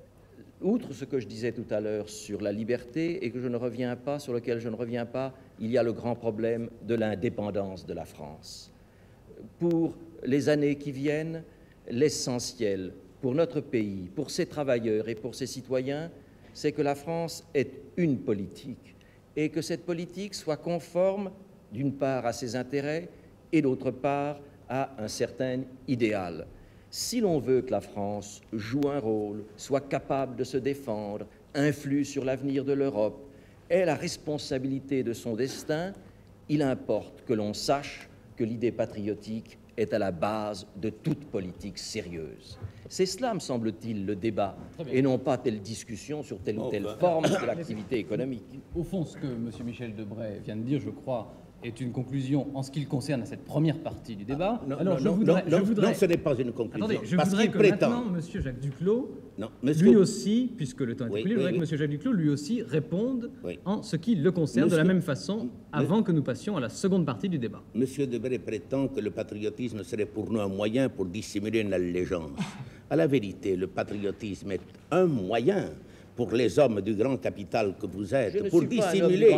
outre ce que je disais tout à l'heure sur la liberté et que je ne reviens pas, sur lequel je ne reviens pas, il y a le grand problème de l'indépendance de la France. Pour les années qui viennent, l'essentiel pour notre pays, pour ses travailleurs et pour ses citoyens, c'est que la France ait une politique et que cette politique soit conforme, d'une part, à ses intérêts et d'autre part, à un certain idéal. Si l'on veut que la France joue un rôle, soit capable de se défendre, influe sur l'avenir de l'Europe, ait la responsabilité de son destin, il importe que l'on sache que l'idée patriotique est à la base de toute politique sérieuse. C'est cela, me semble-t-il, le débat, et non pas telle discussion sur telle ou telle forme de l'activité économique.
Au fond, ce que M. Michel Debray vient de dire, je crois, est une conclusion en ce qui concerne cette première partie du débat.
Non,
alors
non, non, ce n'est pas une conclusion.
Attendez, je
parce
voudrais
qu'il
que
prétend...
maintenant, M. Jacques Duclos,
monsieur...
lui aussi, puisque le temps est
Oui,
écoulé, je voudrais
oui,
que M. Jacques Duclos, lui aussi, réponde
oui.
en ce qui le concerne de la même façon, avant que nous passions à la seconde partie du débat.
Monsieur Debré prétend que le patriotisme serait pour nous un moyen pour dissimuler une allégeance. À la vérité, le patriotisme est un moyen pour les hommes du grand capital que vous êtes, pour dissimuler,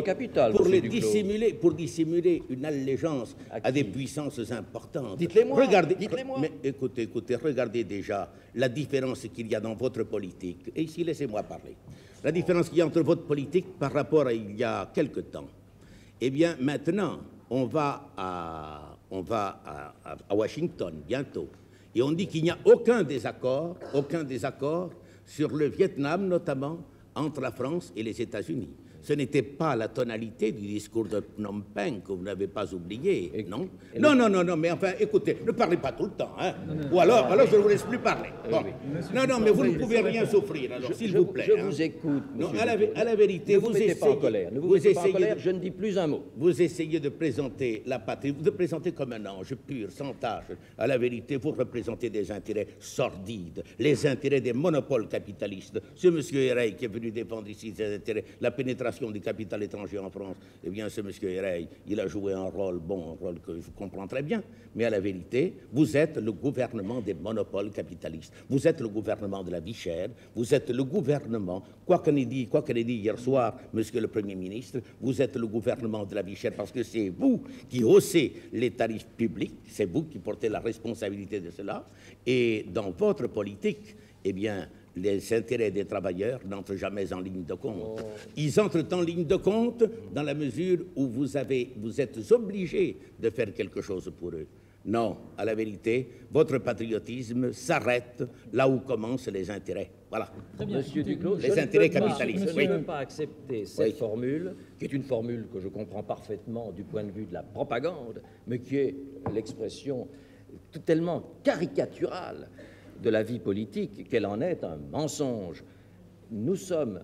pour dissimuler une allégeance à des puissances importantes.
Dites-les-moi.
Regardez-moi. Mais écoutez, regardez déjà la différence qu'il y a dans votre politique. Et ici, laissez-moi parler. La différence qu'il y a entre votre politique par rapport à il y a quelque temps. Eh bien, maintenant, on va à Washington bientôt. Et on dit qu'il n'y a aucun désaccord sur le Vietnam, notamment, entre la France et les États-Unis. Ce n'était pas la tonalité du discours de Phnom Penh que vous n'avez pas oublié, non? Non, mais enfin, écoutez, ne parlez pas tout le temps, hein? Ou alors je ne vous laisse plus parler. Bon. Non, mais vous ne pouvez rien souffrir, alors, s'il vous plaît.
Je vous écoute,
monsieur. À la vérité,
vous essayez... pas en colère. Ne vous mettez pas en colère, je ne dis plus un mot.
Vous essayez de présenter la patrie, de présenter comme un ange pur, sans tache. À la vérité, vous représentez des intérêts sordides, les intérêts des monopoles capitalistes. Ce monsieur Héreil qui est venu défendre ici ses intérêts, la pénétration du capital étranger en France, eh bien, ce monsieur Héreil, il a joué un rôle que je comprends très bien, mais à la vérité, vous êtes le gouvernement des monopoles capitalistes. Vous êtes le gouvernement de la vie chère, vous êtes le gouvernement, quoi qu'en ait dit hier soir, monsieur le Premier ministre, vous êtes le gouvernement de la vie chère parce que c'est vous qui haussez les tarifs publics, c'est vous qui portez la responsabilité de cela, et dans votre politique, eh bien, les intérêts des travailleurs n'entrent jamais en ligne de compte. Ils entrent en ligne de compte dans la mesure où vous êtes obligés de faire quelque chose pour eux. Non, à la vérité, votre patriotisme s'arrête là où commencent les intérêts. Voilà.
Très bien. Monsieur Duclos,
les intérêts capitalistes.
Je ne peux pas accepter cette formule, qui est une formule que je comprends parfaitement du point de vue de la propagande, mais qui est l'expression tellement caricaturale de la vie politique, qu'elle en est un mensonge. Nous sommes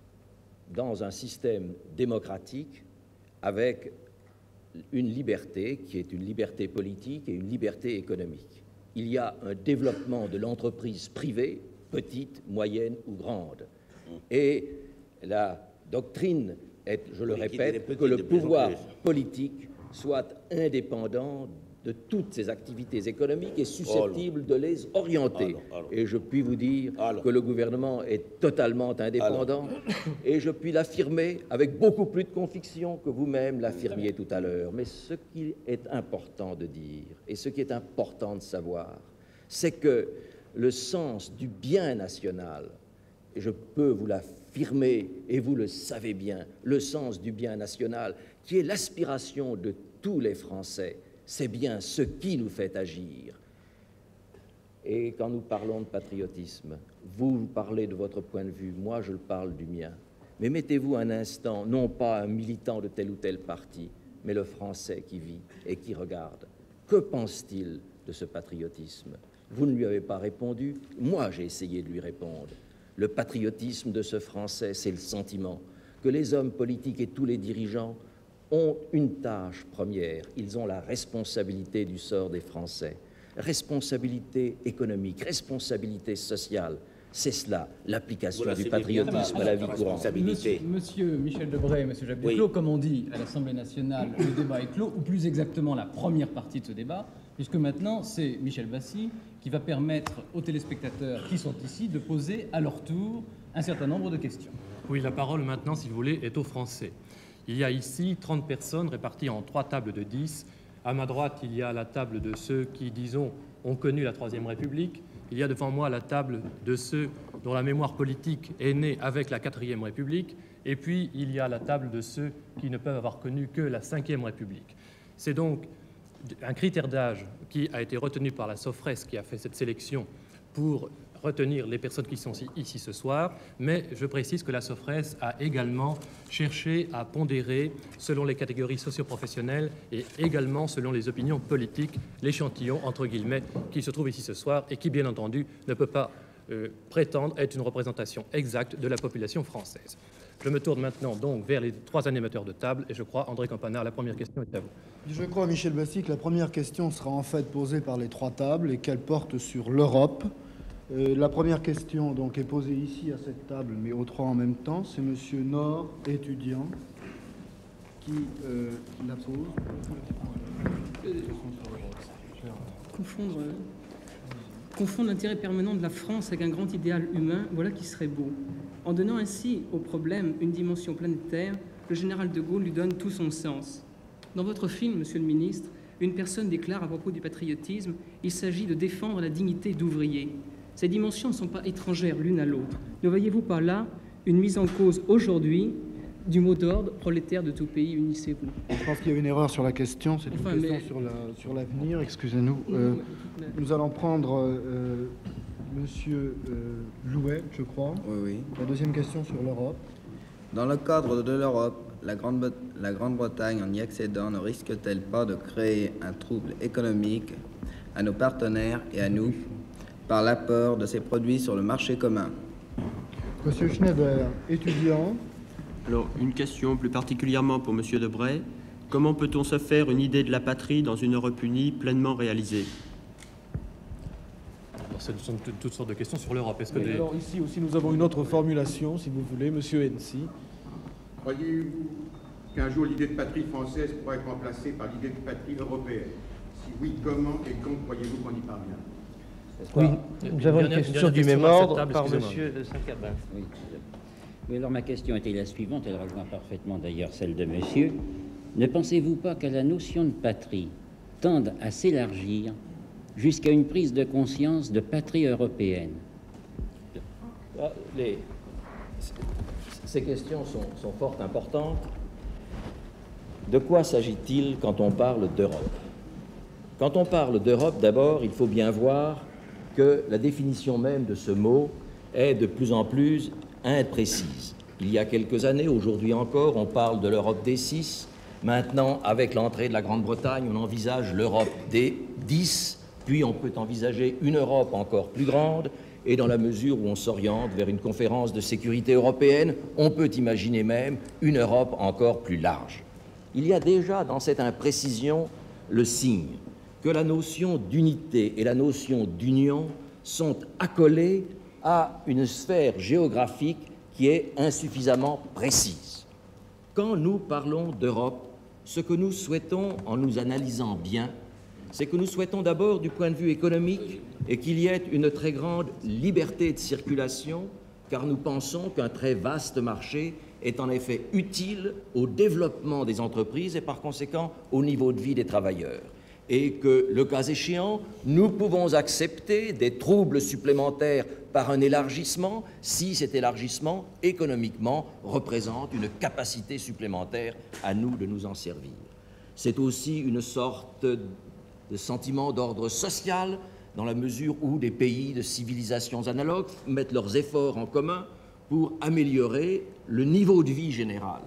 dans un système démocratique avec une liberté qui est une liberté politique et une liberté économique. Il y a un développement de l'entreprise privée, petite, moyenne ou grande. Et la doctrine est, je le répète, que le pouvoir politique soit indépendant de toutes ces activités économiques et susceptible de les orienter. Et je puis vous dire que le gouvernement est totalement indépendant et je puis l'affirmer avec beaucoup plus de conviction que vous-même l'affirmiez tout à l'heure. Mais ce qui est important de dire et ce qui est important de savoir, c'est que le sens du bien national, et je peux vous l'affirmer et vous le savez bien, le sens du bien national qui est l'aspiration de tous les Français, c'est bien ce qui nous fait agir. Et quand nous parlons de patriotisme, vous parlez de votre point de vue, moi je parle du mien. Mais mettez-vous un instant, non pas un militant de tel ou tel parti, mais le Français qui vit et qui regarde. Que pense-t-il de ce patriotisme? Vous ne lui avez pas répondu, moi j'ai essayé de lui répondre. Le patriotisme de ce Français, c'est le sentiment que les hommes politiques et tous les dirigeants ont une tâche première, ils ont la responsabilité du sort des Français, responsabilité économique, responsabilité sociale. C'est cela, l'application du patriotisme à la vie courante.
Monsieur Michel Debré et Monsieur Jacques Duclos, comme on dit à l'Assemblée nationale, le débat est clos, ou plus exactement la première partie de ce débat, puisque maintenant c'est Michel Bassy qui va permettre aux téléspectateurs qui sont ici de poser à leur tour un certain nombre de questions.
Oui, la parole maintenant, si vous voulez, est aux Français. Il y a ici 30 personnes réparties en 3 tables de 10. À ma droite, il y a la table de ceux qui, disons, ont connu la Troisième République. Il y a devant moi la table de ceux dont la mémoire politique est née avec la Quatrième République. Et puis, il y a la table de ceux qui ne peuvent avoir connu que la Cinquième République. C'est donc un critère d'âge qui a été retenu par la Sofres, qui a fait cette sélection pour retenir les personnes qui sont ici ce soir, mais je précise que la Sofres a également cherché à pondérer selon les catégories socio-professionnelles et également selon les opinions politiques, l'échantillon, entre guillemets, qui se trouve ici ce soir et qui, bien entendu, ne peut pas prétendre être une représentation exacte de la population française. Je me tourne maintenant donc vers les trois animateurs de table et je crois, André Campanard, la première question est à vous.
Je crois, Michel Bastille, que la première question sera en fait posée par les trois tables et qu'elle porte sur l'Europe. La première question donc est posée ici à cette table, mais aux trois en même temps. C'est Monsieur Nord, étudiant, qui la pose.
Confondre l'intérêt permanent de la France avec un grand idéal humain, voilà qui serait beau. En donnant ainsi au problème une dimension planétaire, le général de Gaulle lui donne tout son sens. Dans votre film, Monsieur le Ministre, une personne déclare à propos du patriotisme « Il s'agit de défendre la dignité d'ouvrier ». Ces dimensions ne sont pas étrangères l'une à l'autre. Ne voyez-vous pas là une mise en cause aujourd'hui du mot d'ordre « prolétaire de tout pays, unissez-vous ».
Je pense qu'il y a une erreur sur la question, c'est une question sur l'avenir, excusez-nous. Nous allons prendre Monsieur Louet, je crois.
Oui.
La deuxième question sur l'Europe.
Dans le cadre de l'Europe, la Grande-Bretagne, en y accédant, ne risque-t-elle pas de créer un trouble économique à nos partenaires et à nous par l'apport de ces produits sur le marché commun?
Monsieur Schneider, étudiant.
Alors, une question plus particulièrement pour Monsieur Debray. Comment peut-on se faire une idée de la patrie dans une Europe unie pleinement réalisée?
Ce sont toutes sortes de questions sur l'Europe.
Alors ici aussi, nous avons une autre formulation, si vous voulez, Monsieur Hensi.
Croyez-vous qu'un jour l'idée de patrie française pourrait être remplacée par l'idée de patrie européenne? Si oui, comment et quand croyez-vous qu'on y parvient?
Oui, nous avons une question du même ordre par Monsieur Saint-Carbin.
Oui, alors ma question était la suivante, elle rejoint parfaitement d'ailleurs celle de monsieur. Ne pensez-vous pas que la notion de patrie tende à s'élargir jusqu'à une prise de conscience de patrie européenne?
Ces questions sont fort importantes. De quoi s'agit-il quand on parle d'Europe? Quand on parle d'Europe, d'abord, il faut bien voir que la définition même de ce mot est de plus en plus imprécise. Il y a quelques années, aujourd'hui encore, on parle de l'Europe des 6. Maintenant, avec l'entrée de la Grande-Bretagne, on envisage l'Europe des 10. Puis on peut envisager une Europe encore plus grande, et dans la mesure où on s'oriente vers une conférence de sécurité européenne, on peut imaginer même une Europe encore plus large. Il y a déjà dans cette imprécision le signe que la notion d'unité et la notion d'union sont accolées à une sphère géographique qui est insuffisamment précise. Quand nous parlons d'Europe, ce que nous souhaitons, en nous analysant bien, c'est que nous souhaitons d'abord, du point de vue économique, et qu'il y ait une très grande liberté de circulation, car nous pensons qu'un très vaste marché est en effet utile au développement des entreprises et par conséquent au niveau de vie des travailleurs. Et que, le cas échéant, nous pouvons accepter des troubles supplémentaires par un élargissement si cet élargissement, économiquement, représente une capacité supplémentaire à nous de nous en servir. C'est aussi une sorte de sentiment d'ordre social, dans la mesure où des pays de civilisations analogues mettent leurs efforts en commun pour améliorer le niveau de vie général.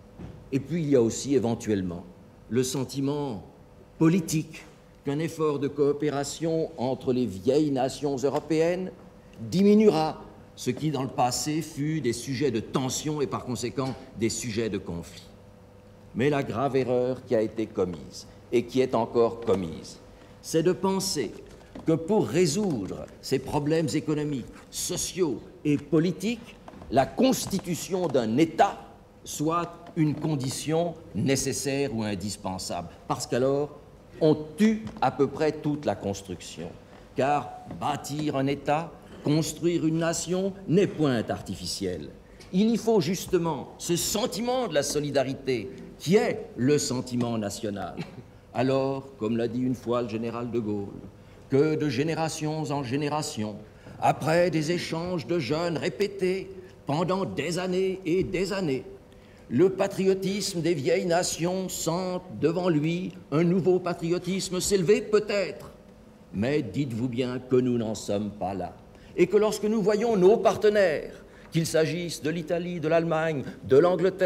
Et puis il y a aussi éventuellement le sentiment politique qu'un effort de coopération entre les vieilles nations européennes diminuera ce qui dans le passé fut des sujets de tension et par conséquent des sujets de conflit. Mais la grave erreur qui a été commise et qui est encore commise, c'est de penser que pour résoudre ces problèmes économiques, sociaux et politiques, la constitution d'un État soit une condition nécessaire ou indispensable, parce qu'alors on tue à peu près toute la construction. Car bâtir un État, construire une nation n'est point artificiel. Il y faut justement ce sentiment de la solidarité qui est le sentiment national. Alors, comme l'a dit une fois le général de Gaulle, que de générations en générations, après des échanges de jeunes répétés pendant des années et des années, le patriotisme des vieilles nations sent devant lui un nouveau patriotisme s'élever peut-être. Mais dites-vous bien que nous n'en sommes pas là. Et que lorsque nous voyons nos partenaires, qu'il s'agisse de l'Italie, de l'Allemagne, de l'Angleterre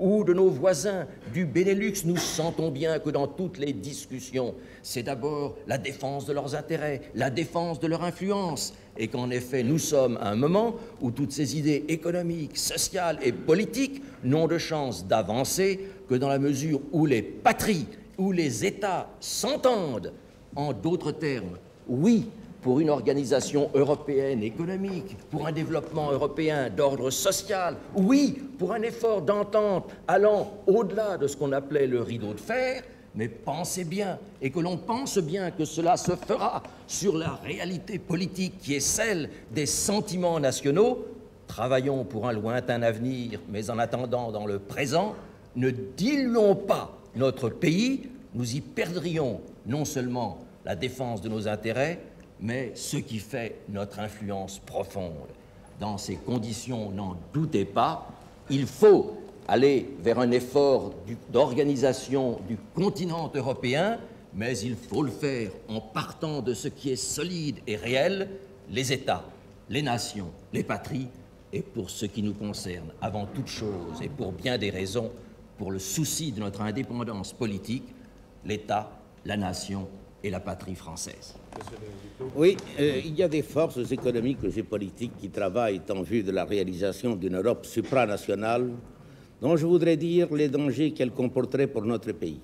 ou de nos voisins du Benelux, nous sentons bien que dans toutes les discussions, c'est d'abord la défense de leurs intérêts, la défense de leur influence, et qu'en effet, nous sommes à un moment où toutes ces idées économiques, sociales et politiques n'ont de chance d'avancer que dans la mesure où les patries, où les États s'entendent. En d'autres termes, oui, pour une organisation européenne économique, pour un développement européen d'ordre social, oui, pour un effort d'entente allant au-delà de ce qu'on appelait le rideau de fer, mais pensez bien, et que l'on pense bien que cela se fera sur la réalité politique qui est celle des sentiments nationaux. Travaillons pour un lointain avenir, mais en attendant dans le présent, ne diluons pas notre pays, nous y perdrions non seulement la défense de nos intérêts, mais ce qui fait notre influence profonde. Dans ces conditions, n'en doutez pas, il faut aller vers un effort d'organisation du continent européen, mais il faut le faire en partant de ce qui est solide et réel, les États, les nations, les patries, et pour ce qui nous concerne, avant toute chose, et pour bien des raisons, pour le souci de notre indépendance politique, l'État, la nation et la patrie française.
Oui, il y a des forces économiques et politiques qui travaillent en vue de la réalisation d'une Europe supranationale dont je voudrais dire les dangers qu'elle comporterait pour notre pays.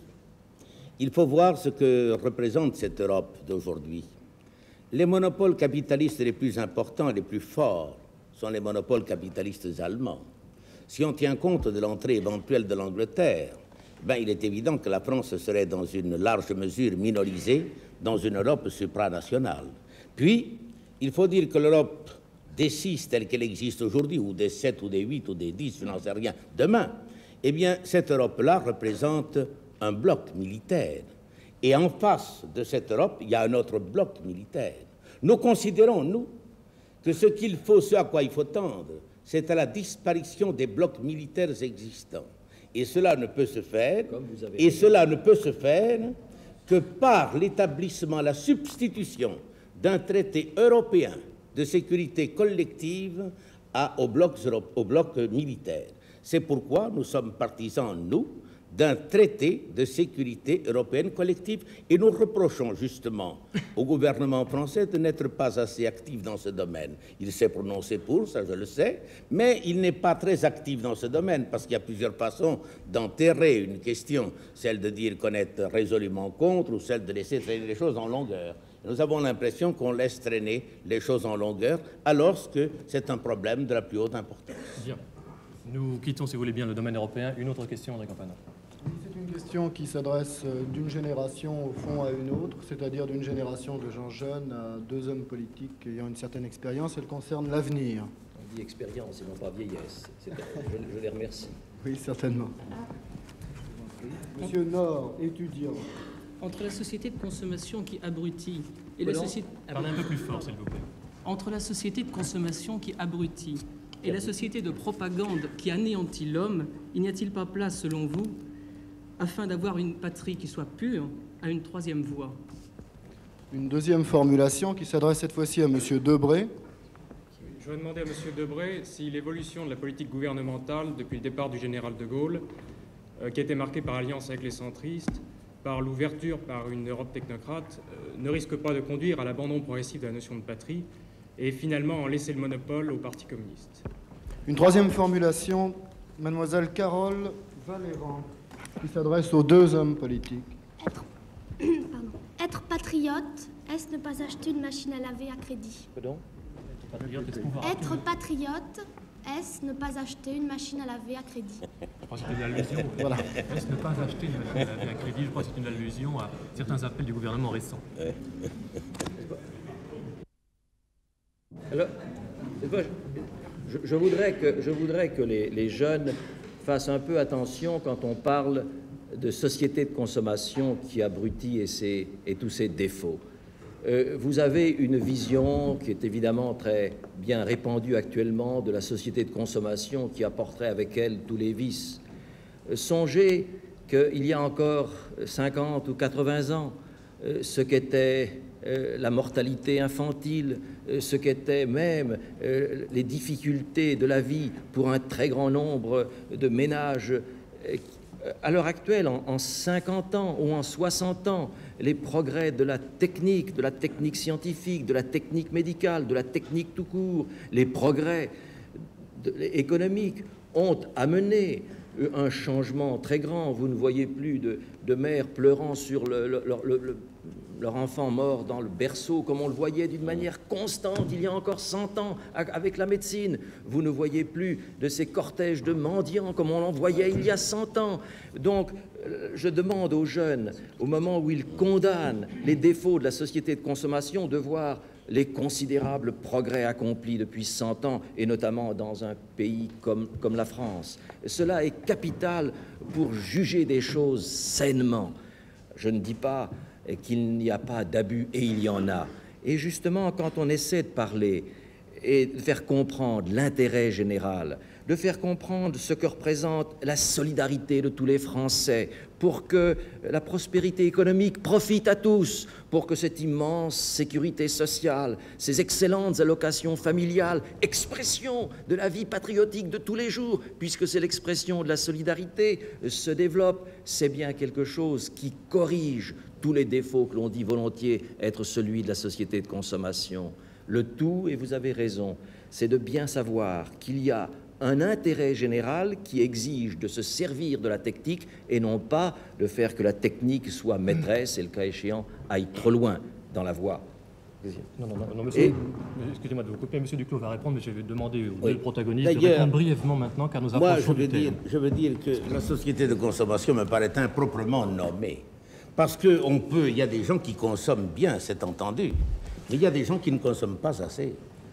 Il faut voir ce que représente cette Europe d'aujourd'hui. Les monopoles capitalistes les plus importants, les plus forts, sont les monopoles capitalistes allemands. Si on tient compte de l'entrée éventuelle de l'Angleterre, il est évident que la France serait dans une large mesure minorisée dans une Europe supranationale. Puis, il faut dire que l'Europe des 6 telle qu'elle existe aujourd'hui, ou des 7, ou des 8, ou des 10, je n'en sais rien, demain, eh bien, cette Europe-là représente un bloc militaire. Et en face de cette Europe, il y a un autre bloc militaire. Nous considérons, nous, que ce à quoi il faut tendre, c'est à la disparition des blocs militaires existants. Et cela ne peut se faire, que par l'établissement, la substitution d'un traité européen de sécurité collective au bloc militaire. C'est pourquoi nous sommes partisans, nous, d'un traité de sécurité européenne collective, et nous reprochons justement au gouvernement français de n'être pas assez actif dans ce domaine. Il s'est prononcé pour, ça je le sais, mais il n'est pas très actif dans ce domaine, parce qu'il y a plusieurs façons d'enterrer une question, celle de dire qu'on est résolument contre, ou celle de laisser traîner les choses en longueur. Nous avons l'impression qu'on laisse traîner les choses en longueur, alors que c'est un problème de la plus haute importance.
Bien. Nous quittons, si vous voulez bien, le domaine européen. Une autre question, André Campana.
C'est une question qui s'adresse d'une génération au fond à une autre, c'est-à-dire d'une génération de gens jeunes à 2 hommes politiques ayant une certaine expérience. Elle concerne l'avenir.
On dit expérience et non pas vieillesse. Je les remercie.
Oui, certainement. Monsieur Nord, étudiant.
Entre la société de consommation qui abrutit et
la société... Parlez un peu plus fort, s'il vous plaît.
Entre la société de consommation qui abrutit et la société de propagande qui anéantit l'homme, il n'y a-t-il pas place, selon vous, afin d'avoir une patrie qui soit pure, à une 3e voie?
Une deuxième formulation qui s'adresse cette fois-ci à Monsieur Debré.
Je vais demander à Monsieur Debré si l'évolution de la politique gouvernementale depuis le départ du général de Gaulle, qui a été marquée par alliance avec les centristes, par l'ouverture par une Europe technocrate, ne risque pas de conduire à l'abandon progressif de la notion de patrie et finalement en laisser le monopole au Parti communiste.
Une 3e formulation, Mademoiselle Carole Valéran, qui s'adresse aux 2 hommes politiques.
Être patriote, est-ce ne pas acheter une machine à laver à crédit?
Pardon?
Être patriote, est-ce ne pas acheter une machine à laver à crédit?
Je crois que c'est une allusion. Voilà. Est-ce ne pas acheter une machine à laver à crédit? Je crois que c'est une allusion à certains appels du gouvernement récent.
Alors, je voudrais que les jeunes fassent un peu attention quand on parle de société de consommation qui abrutit et tous ses défauts. Vous avez une vision qui est évidemment très bien répandue actuellement de la société de consommation qui apporterait avec elle tous les vices. Songez qu'il y a encore 50 ou 80 ans, ce qu'était la mortalité infantile, ce qu'étaient même les difficultés de la vie pour un très grand nombre de ménages à l'heure actuelle, en 50 ans ou en 60 ans, les progrès de la technique scientifique, de la technique médicale, de la technique tout court, les progrès économiques ont amené un changement très grand. Vous ne voyez plus de mères pleurant sur leur enfant mort dans le berceau, comme on le voyait d'une manière constante il y a encore 100 ans avec la médecine. Vous ne voyez plus de ces cortèges de mendiants comme on en voyait il y a 100 ans. Donc, je demande aux jeunes, au moment où ils condamnent les défauts de la société de consommation, de voir les considérables progrès accomplis depuis 100 ans, et notamment dans un pays comme la France. Cela est capital pour juger des choses sainement. Je ne dis pas qu'il n'y a pas d'abus, et il y en a. Et justement, quand on essaie de parler et de faire comprendre l'intérêt général, de faire comprendre ce que représente la solidarité de tous les Français pour que la prospérité économique profite à tous, pour que cette immense sécurité sociale, ces excellentes allocations familiales, expression de la vie patriotique de tous les jours, puisque c'est l'expression de la solidarité, se développe, c'est bien quelque chose qui corrige tous les défauts que l'on dit volontiers être celui de la société de consommation. Le tout, et vous avez raison, c'est de bien savoir qu'il y a un intérêt général qui exige de se servir de la technique et non pas de faire que la technique soit maîtresse et, le cas échéant, aille trop loin dans la voie.
Non, monsieur, excusez-moi de vous couper, monsieur Duclos va répondre, mais je vais demander aux deux protagonistes de répondre brièvement maintenant, car nous approchons du terme.
Je veux dire que la société de consommation me paraît improprement nommée. Parce qu'il y a des gens qui consomment bien, c'est entendu, mais il y a des gens qui ne consomment pas assez.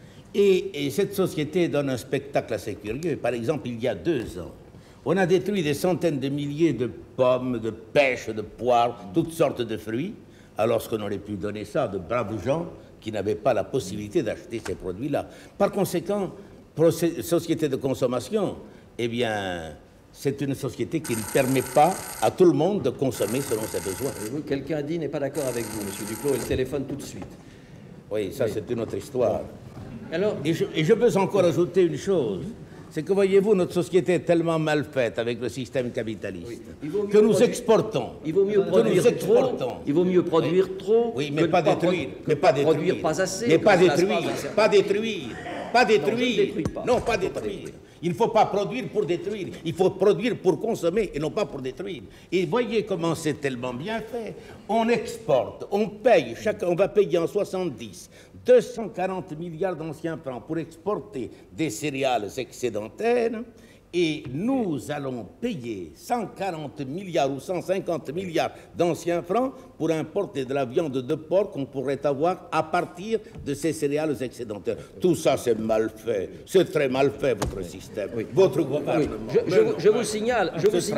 Et cette société donne un spectacle assez curieux. Par exemple, il y a 2 ans, on a détruit des centaines de milliers de pommes, de pêches, de poires, toutes sortes de fruits, alors qu'on aurait pu donner ça à de braves gens qui n'avaient pas la possibilité d'acheter ces produits-là. Par conséquent, pour cette société de consommation, eh bien, c'est une société qui ne permet pas à tout le monde de consommer selon ses besoins.
Quelqu'un dit n'est pas d'accord avec vous, monsieur Duclos, et le téléphone tout de suite.
Oui, ça c'est une autre histoire.
Alors,
et je peux encore ajouter une chose, c'est que voyez-vous, notre société est tellement mal faite avec le système capitaliste que nous exportons.
Il vaut mieux produire trop. Il vaut mieux produire trop.
Oui, mais pas détruire. Mais pas détruire.
Produire pas assez.
Mais pas détruire. Pas détruire. Pas détruire. Non, pas détruire. Il ne faut pas produire pour détruire. Il faut produire pour consommer et non pas pour détruire. Et voyez comment c'est tellement bien fait. On exporte, on paye, on va payer en 70 240 milliards d'anciens francs pour exporter des céréales excédentaires. Et nous allons payer 140 milliards ou 150 milliards d'anciens francs pour importer de la viande de porc qu'on pourrait avoir à partir de ces céréales excédentaires. Tout ça, c'est mal fait. C'est très mal fait, votre système, votre gouvernement.
Je vous signale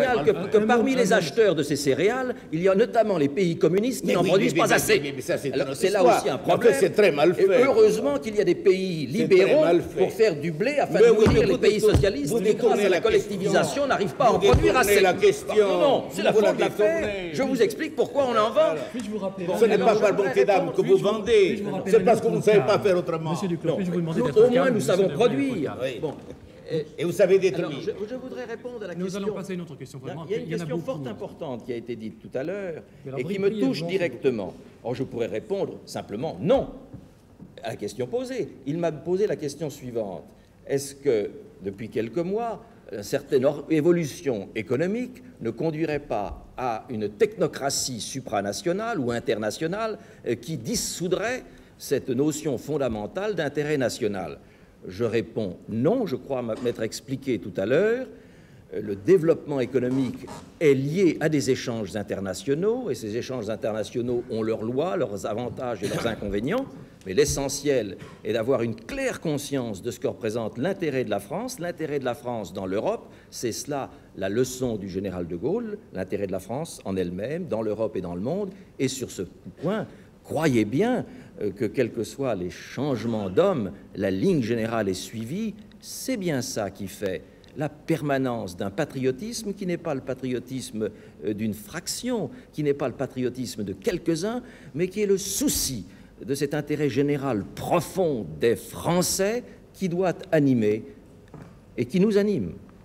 que parmi les acheteurs de ces céréales, il y a notamment les pays communistes qui n'en produisent pas assez. C'est là aussi un problème.
C'est très mal fait.
Et heureusement qu'il y a des pays libéraux pour faire du blé afin de nourrir les pays socialistes. La collectivisation n'arrive pas à en produire assez. Non, c'est la faute de l'affaire. Je vous explique pourquoi on en vend.
Ce n'est pas par bonté d'âme que vous vendez, c'est parce que vous ne savez pas faire autrement.
Monsieur Duclos, puis-je vous demander d'être
au moins nous savons produire.
Bon. Et vous savez détruire.
Je voudrais répondre à la question.
Nous allons passer à une autre question.
Il y a une question fort importante qui a été dite tout à l'heure et qui me touche directement. Or, je pourrais répondre simplement non à la question posée. Il m'a posé la question suivante. Est-ce que, depuis quelques mois, une certaine évolution économique ne conduirait pas à une technocratie supranationale ou internationale qui dissoudrait cette notion fondamentale d'intérêt national? Je réponds non, je crois m'être expliqué tout à l'heure. Le développement économique est lié à des échanges internationaux, et ces échanges internationaux ont leurs lois, leurs avantages et leurs inconvénients, mais l'essentiel est d'avoir une claire conscience de ce que représente l'intérêt de la France dans l'Europe. C'est cela la leçon du général de Gaulle, l'intérêt de la France en elle-même, dans l'Europe et dans le monde, et sur ce point, croyez bien que quels que soient les changements d'hommes, la ligne générale est suivie. C'est bien ça qui fait la permanence d'un patriotisme qui n'est pas le patriotisme d'une fraction, qui n'est pas le patriotisme de quelques-uns, mais qui est le souci de cet intérêt général profond des Français qui doit animer et qui nous anime.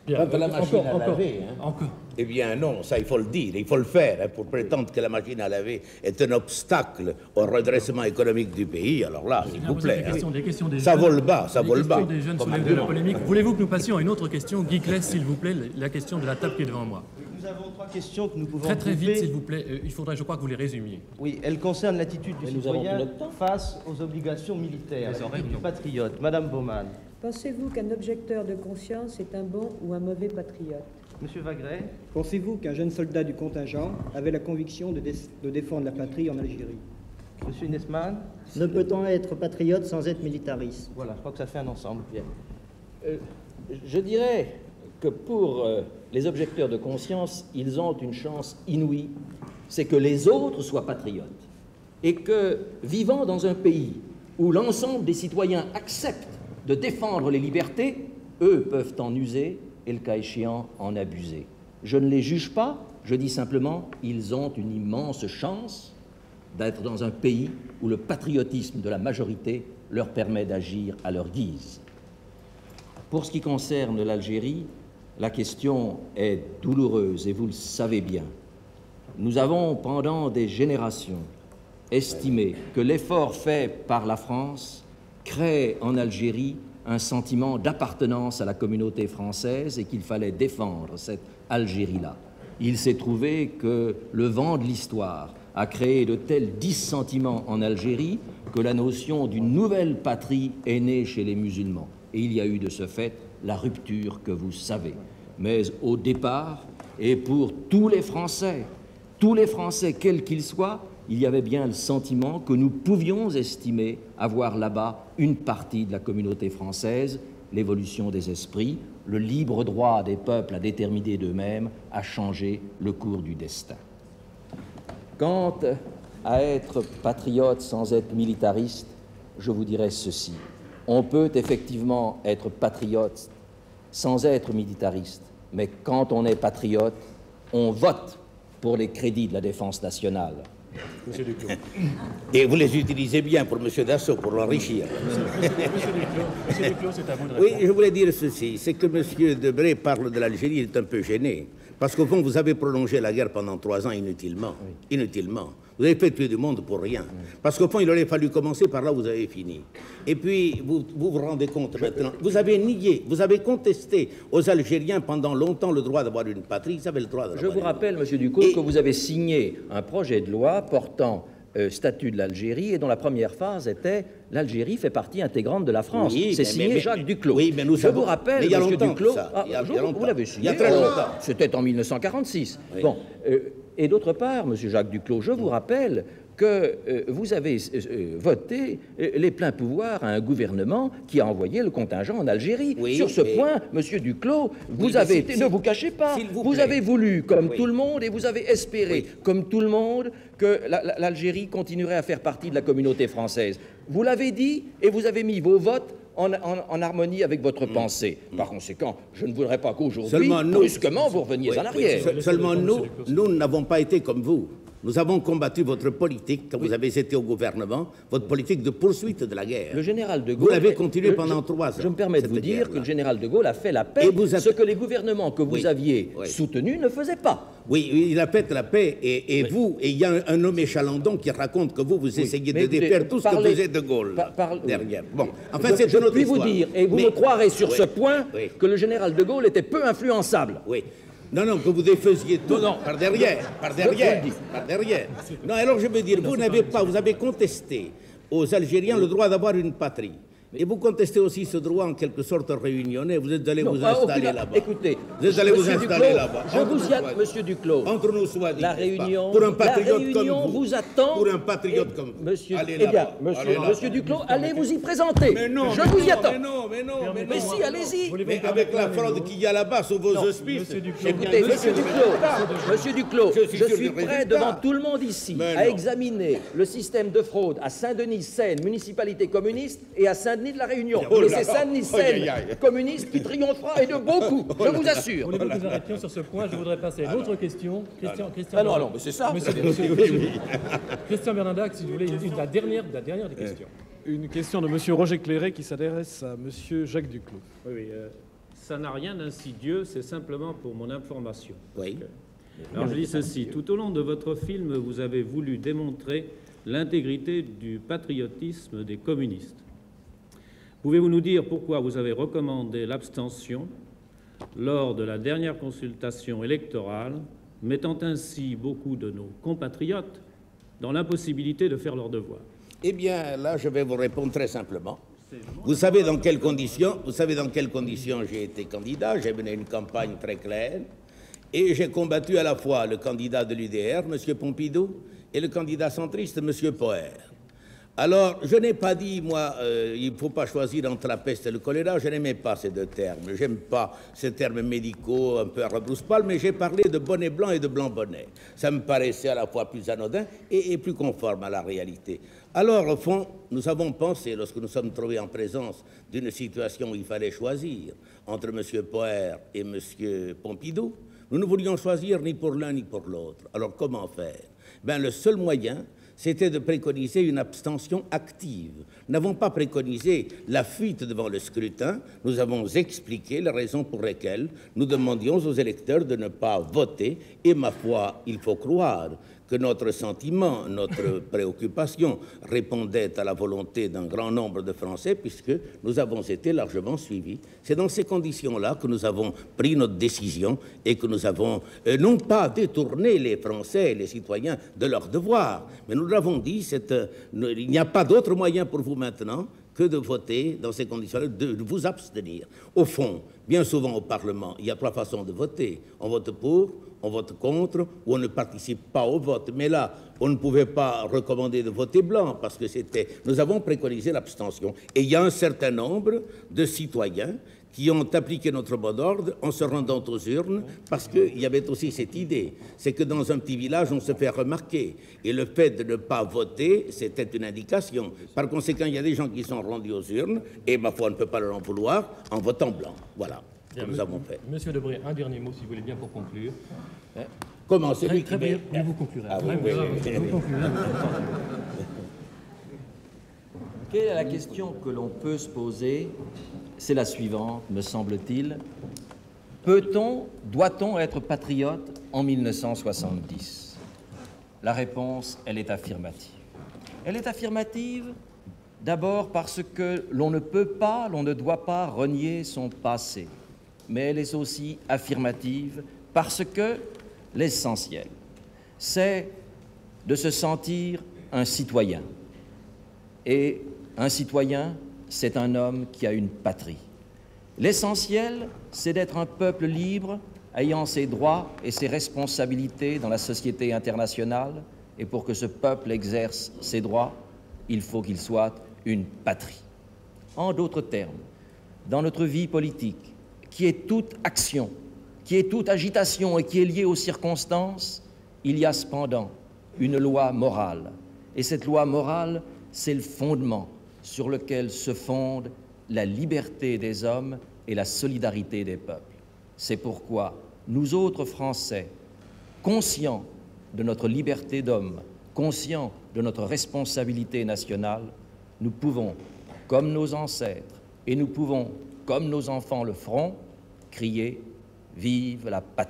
Bien,
Quant à la machine à
encore,
laver, eh bien non, ça il faut le dire, il faut le faire. Pour prétendre que la machine à laver est un obstacle au redressement économique du pays, alors là, s'il vous plaît, ça vole bas, ça vole bas.
Des jeunes soulèvent de la polémique. Voulez-vous que nous passions à une autre question? Guy Claes, s'il vous plaît, la question de la table qui est devant moi.
Nous avons 3 questions que nous pouvons
Très vite, s'il vous plaît. Il faudrait, je crois, que vous les résumiez.
Oui, elles concernent l'attitude du citoyen face aux obligations militaires, l'attitude du patriote. Madame Baumann.
Pensez-vous qu'un objecteur de conscience est un bon ou un mauvais patriote?
Monsieur Vagret.
Pensez-vous qu'un jeune soldat du contingent avait la conviction de défendre la patrie en Algérie?
Monsieur Nesman.
Ne peut-on être patriote sans être militariste?
Voilà, je crois que ça fait un ensemble.
Bien. Je dirais que pour les objecteurs de conscience, ils ont une chance inouïe, c'est que les autres soient patriotes. Et que, vivant dans un pays où l'ensemble des citoyens acceptent de défendre les libertés, eux peuvent en user et, le cas échéant, en abuser. Je ne les juge pas, je dis simplement ils ont une immense chance d'être dans un pays où le patriotisme de la majorité leur permet d'agir à leur guise. Pour ce qui concerne l'Algérie, la question est douloureuse et vous le savez bien. Nous avons, pendant des générations, estimé que l'effort fait par la France crée en Algérie un sentiment d'appartenance à la communauté française et qu'il fallait défendre cette Algérie-là. Il s'est trouvé que le vent de l'histoire a créé de tels dissentiments en Algérie que la notion d'une nouvelle patrie est née chez les musulmans. Et il y a eu de ce fait la rupture que vous savez. Mais au départ, et pour tous les Français, quels qu'ils soient, il y avait bien le sentiment que nous pouvions estimer avoir là-bas une partie de la communauté française. L'évolution des esprits, le libre droit des peuples à déterminer d'eux-mêmes a changé le cours du destin. Quant à être patriote sans être militariste, je vous dirais ceci. On peut effectivement être patriote sans être militariste, mais quand on est patriote, on vote pour les crédits de la défense nationale.
Monsieur Duclos. Et vous les utilisez bien pour M. Dassault, pour l'enrichir.
Monsieur Duclos, c'est à vous de répondre.
Oui, je voulais dire ceci, c'est que M. Debré parle de l'Algérie, il est un peu gêné. Parce qu'au fond, vous avez prolongé la guerre pendant 3 ans inutilement. Oui. Inutilement. Vous avez fait tuer du monde pour rien. Parce qu'au fond, il aurait fallu commencer par là où vous avez fini. Et puis, vous rendez compte maintenant, vous avez nié, vous avez contesté aux Algériens pendant longtemps le droit d'avoir une patrie, ils avaient le droit d'avoir.
Je vous rappelle, M. Duclos, que vous avez signé un projet de loi portant statut de l'Algérie et dont la première phase était « L'Algérie fait partie intégrante de la France oui, ». C'est signé Jacques Duclos.
Oui, mais nous
je vous rappelle, M. Duclos, vous l'avez signé.
Il y a très longtemps.
C'était en 1946.
Oui.
Bon, et d'autre part, M. Jacques Duclos, je vous rappelle que vous avez voté les pleins pouvoirs à un gouvernement qui a envoyé le contingent en Algérie. Oui, sur ce point, M. Duclos, vous avez été, ne vous cachez pas, vous avez voulu, comme tout le monde, et vous avez espéré, comme tout le monde, que l'Algérie continuerait à faire partie de la communauté française. Vous l'avez dit, et vous avez mis vos votes en harmonie avec votre pensée. Par conséquent, je ne voudrais pas qu'aujourd'hui, brusquement, vous reveniez en arrière.
Seulement nous n'avons pas été comme vous. Nous avons combattu votre politique quand vous avez été au gouvernement, votre politique de poursuite de la guerre.
Le général de Gaulle...
Vous l'avez continué pendant 3 ans.
Je me permets de vous dire que le général de Gaulle a fait la paix, ce que les gouvernements que vous aviez soutenus ne faisaient pas.
Oui, il a fait la paix, et vous, et il y a un nommé Chalandon qui raconte que vous essayez de défaire tout ce que faisait de Gaulle derrière. Bon, enfin, c'est une autre histoire.
Je puis vous dire, et vous me croirez sur ce point, que le général de Gaulle était peu influençable.
Oui. Non, que vous défaisiez tout par derrière. Non, alors je veux dire, vous avez contesté aux Algériens le droit d'avoir une patrie. Et vous contestez aussi ce droit en quelque sorte réunionnais. Vous êtes allé vous installer là-bas.
Écoutez,
vous êtes allé vous installer là-bas.
Je vous y attends, Monsieur Duclos.
Entre nous soit dit.
La Réunion,
pour un patriote comme vous,
vous attend.
Pour un patriote comme vous.
Monsieur, eh bien, Monsieur Duclos, allez vous y présenter.
Mais non,
je vous y attends.
Mais
si, allez-y.
Mais avec la fraude qu'il y a là-bas sous vos auspices.
Écoutez, Monsieur Duclos, je suis prêt devant tout le monde ici à examiner le système de fraude à Saint-Denis-Seine, municipalité communiste, et à Saint-Denis de la Réunion. Et c'est Saint-Denis-Seine communiste qui triomphera, et de beaucoup, je vous assure.
Voulez-vous que nous arrêtions sur ce point? Je voudrais passer à une autre question.
Ah non, mais c'est ça.
Christian Bernadac, si vous voulez, la dernière des questions.
Une question de M. Roger Clairet qui s'adresse à M. Jacques Duclos.
Oui,
ça n'a rien d'insidieux, c'est simplement pour mon information.
Oui.
Alors je dis ceci, tout au long de votre film, vous avez voulu démontrer l'intégrité du patriotisme des communistes. Pouvez-vous nous dire pourquoi vous avez recommandé l'abstention lors de la dernière consultation électorale, mettant ainsi beaucoup de nos compatriotes dans l'impossibilité de faire leur devoir?
Eh bien, là, je vais vous répondre très simplement. Vous savez dans quelles conditions j'ai été candidat. J'ai mené une campagne très claire et j'ai combattu à la fois le candidat de l'UDR, M. Pompidou, et le candidat centriste, M. Poher. Alors, je n'ai pas dit, moi, il ne faut pas choisir entre la peste et le choléra. Je n'aimais pas ces deux termes. Je n'aime pas ces termes médicaux un peu à rebrousse-poil, mais j'ai parlé de bonnet blanc et de blanc bonnet. Ça me paraissait à la fois plus anodin et plus conforme à la réalité. Alors, au fond, nous avons pensé, lorsque nous sommes trouvés en présence d'une situation où il fallait choisir entre M. Poher et M. Pompidou, nous ne voulions choisir ni pour l'un ni pour l'autre. Alors, comment faire? Ben, le seul moyen, c'était de préconiser une abstention active. Nous n'avons pas préconisé la fuite devant le scrutin, nous avons expliqué les raisons pour lesquelles nous demandions aux électeurs de ne pas voter, et ma foi, il faut croire que notre sentiment, notre préoccupation répondait à la volonté d'un grand nombre de Français, puisque nous avons été largement suivis. C'est dans ces conditions-là que nous avons pris notre décision et que nous avons non pas détourné les Français, les citoyens, de leur devoir, mais nous l'avons dit, il n'y a pas d'autre moyen pour vous maintenant que de voter dans ces conditions-là, de vous abstenir. Au fond, bien souvent au Parlement, il y a trois façons de voter. On vote pour, on vote contre ou on ne participe pas au vote. Mais là, on ne pouvait pas recommander de voter blanc parce que nous avons préconisé l'abstention. Et il y a un certain nombre de citoyens qui ont appliqué notre mot d'ordre en se rendant aux urnes, parce qu'il y avait aussi cette idée, c'est que dans un petit village, on se fait remarquer. Et le fait de ne pas voter, c'était une indication. Par conséquent, il y a des gens qui sont rendus aux urnes, et ma foi, on ne peut pas leur en vouloir, en votant blanc. Voilà ce que nous avons fait.
Monsieur Debré, un dernier mot, si vous voulez bien, pour conclure.
Comment? C'est lui qui...
Très bien, vous conclurez.
Ah, oui,
Vous conclurez.
Quelle est la question que l'on peut se poser? C'est la suivante, me semble-t-il. Peut-on, doit-on être patriote en 1970? La réponse, elle est affirmative. Elle est affirmative d'abord parce que l'on ne peut pas, l'on ne doit pas renier son passé. Mais elle est aussi affirmative parce que l'essentiel, c'est de se sentir un citoyen. Et un citoyen, c'est un homme qui a une patrie. L'essentiel, c'est d'être un peuple libre, ayant ses droits et ses responsabilités dans la société internationale. Et pour que ce peuple exerce ses droits, il faut qu'il soit une patrie. En d'autres termes, dans notre vie politique, qui est toute action, qui est toute agitation et qui est liée aux circonstances, il y a cependant une loi morale. Et cette loi morale, c'est le fondement sur lequel se fonde la liberté des hommes et la solidarité des peuples. C'est pourquoi nous autres Français, conscients de notre liberté d'homme, conscients de notre responsabilité nationale, nous pouvons, comme nos ancêtres, et nous pouvons, comme nos enfants le feront, crier « Vive la patrie !»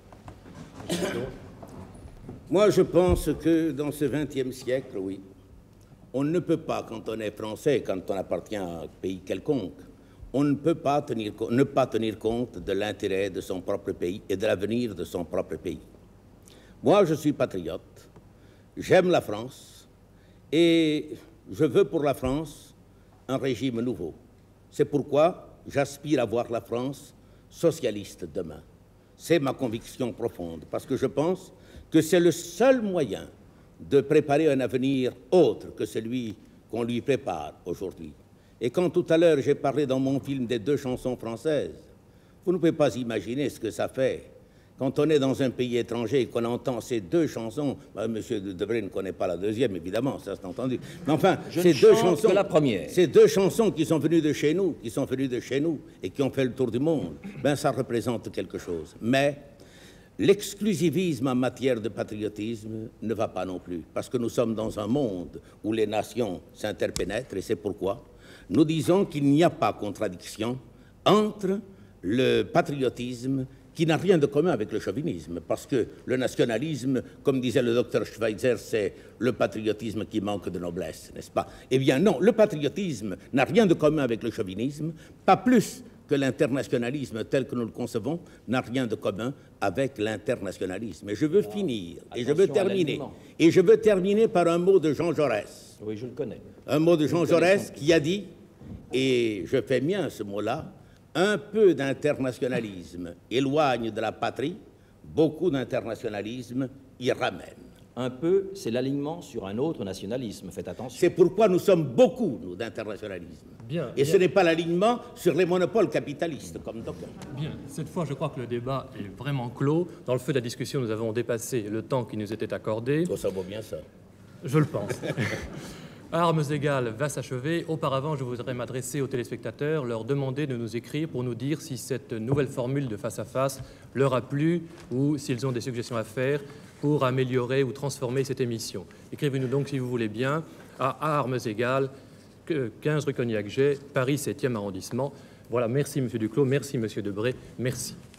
Moi, je pense que dans ce XXe siècle, oui, on ne peut pas, quand on est français, quand on appartient à un pays quelconque, on ne peut pas ne pas tenir compte de l'intérêt de son propre pays et de l'avenir de son propre pays. Moi, je suis patriote, j'aime la France et je veux pour la France un régime nouveau. C'est pourquoi j'aspire à voir la France socialiste demain. C'est ma conviction profonde, parce que je pense que c'est le seul moyen de préparer un avenir autre que celui qu'on lui prépare aujourd'hui. Et quand tout à l'heure j'ai parlé dans mon film des deux chansons françaises, vous ne pouvez pas imaginer ce que ça fait. Quand on est dans un pays étranger et qu'on entend ces deux chansons, Monsieur Debré ne connaît pas la deuxième, évidemment, ça c'est entendu. Mais enfin, ces deux chansons,
que la première.
Ces deux chansons qui sont venues de chez nous, et qui ont fait le tour du monde, ben ça représente quelque chose. Mais l'exclusivisme en matière de patriotisme ne va pas non plus, parce que nous sommes dans un monde où les nations s'interpénètrent, et c'est pourquoi nous disons qu'il n'y a pas contradiction entre le patriotisme qui n'a rien de commun avec le chauvinisme, parce que le nationalisme, comme disait le docteur Schweitzer, c'est le patriotisme qui manque de noblesse, n'est-ce pas? Eh bien non, le patriotisme n'a rien de commun avec le chauvinisme, pas plus que l'internationalisme tel que nous le concevons n'a rien de commun avec l'internationalisme. Et je veux finir, et je veux terminer, et je veux terminer par un mot de Jean Jaurès.
Oui, je le connais.
Un mot de Jean Jaurès qui a dit, et je fais mien ce mot-là, un peu d'internationalisme éloigne de la patrie, beaucoup d'internationalisme y ramène.
Un peu, c'est l'alignement sur un autre nationalisme, faites attention.
C'est pourquoi nous sommes beaucoup, nous, d'internationalisme. Et ce n'est pas l'alignement sur les monopoles capitalistes, comme d'aucuns.
Bien, cette fois, je crois que le débat est vraiment clos. Dans le feu de la discussion, nous avons dépassé le temps qui nous était accordé.
Ça vaut bien ça.
Je le pense. Armes égales va s'achever. Auparavant, je voudrais m'adresser aux téléspectateurs, leur demander de nous écrire pour nous dire si cette nouvelle formule de face-à-face leur a plu ou s'ils ont des suggestions à faire pour améliorer ou transformer cette émission. Écrivez-nous donc, si vous voulez bien, à Armes égales, 15 rue Cognac-Jay, Paris 7e arrondissement. Voilà, merci M. Duclos, merci M. Debré, merci.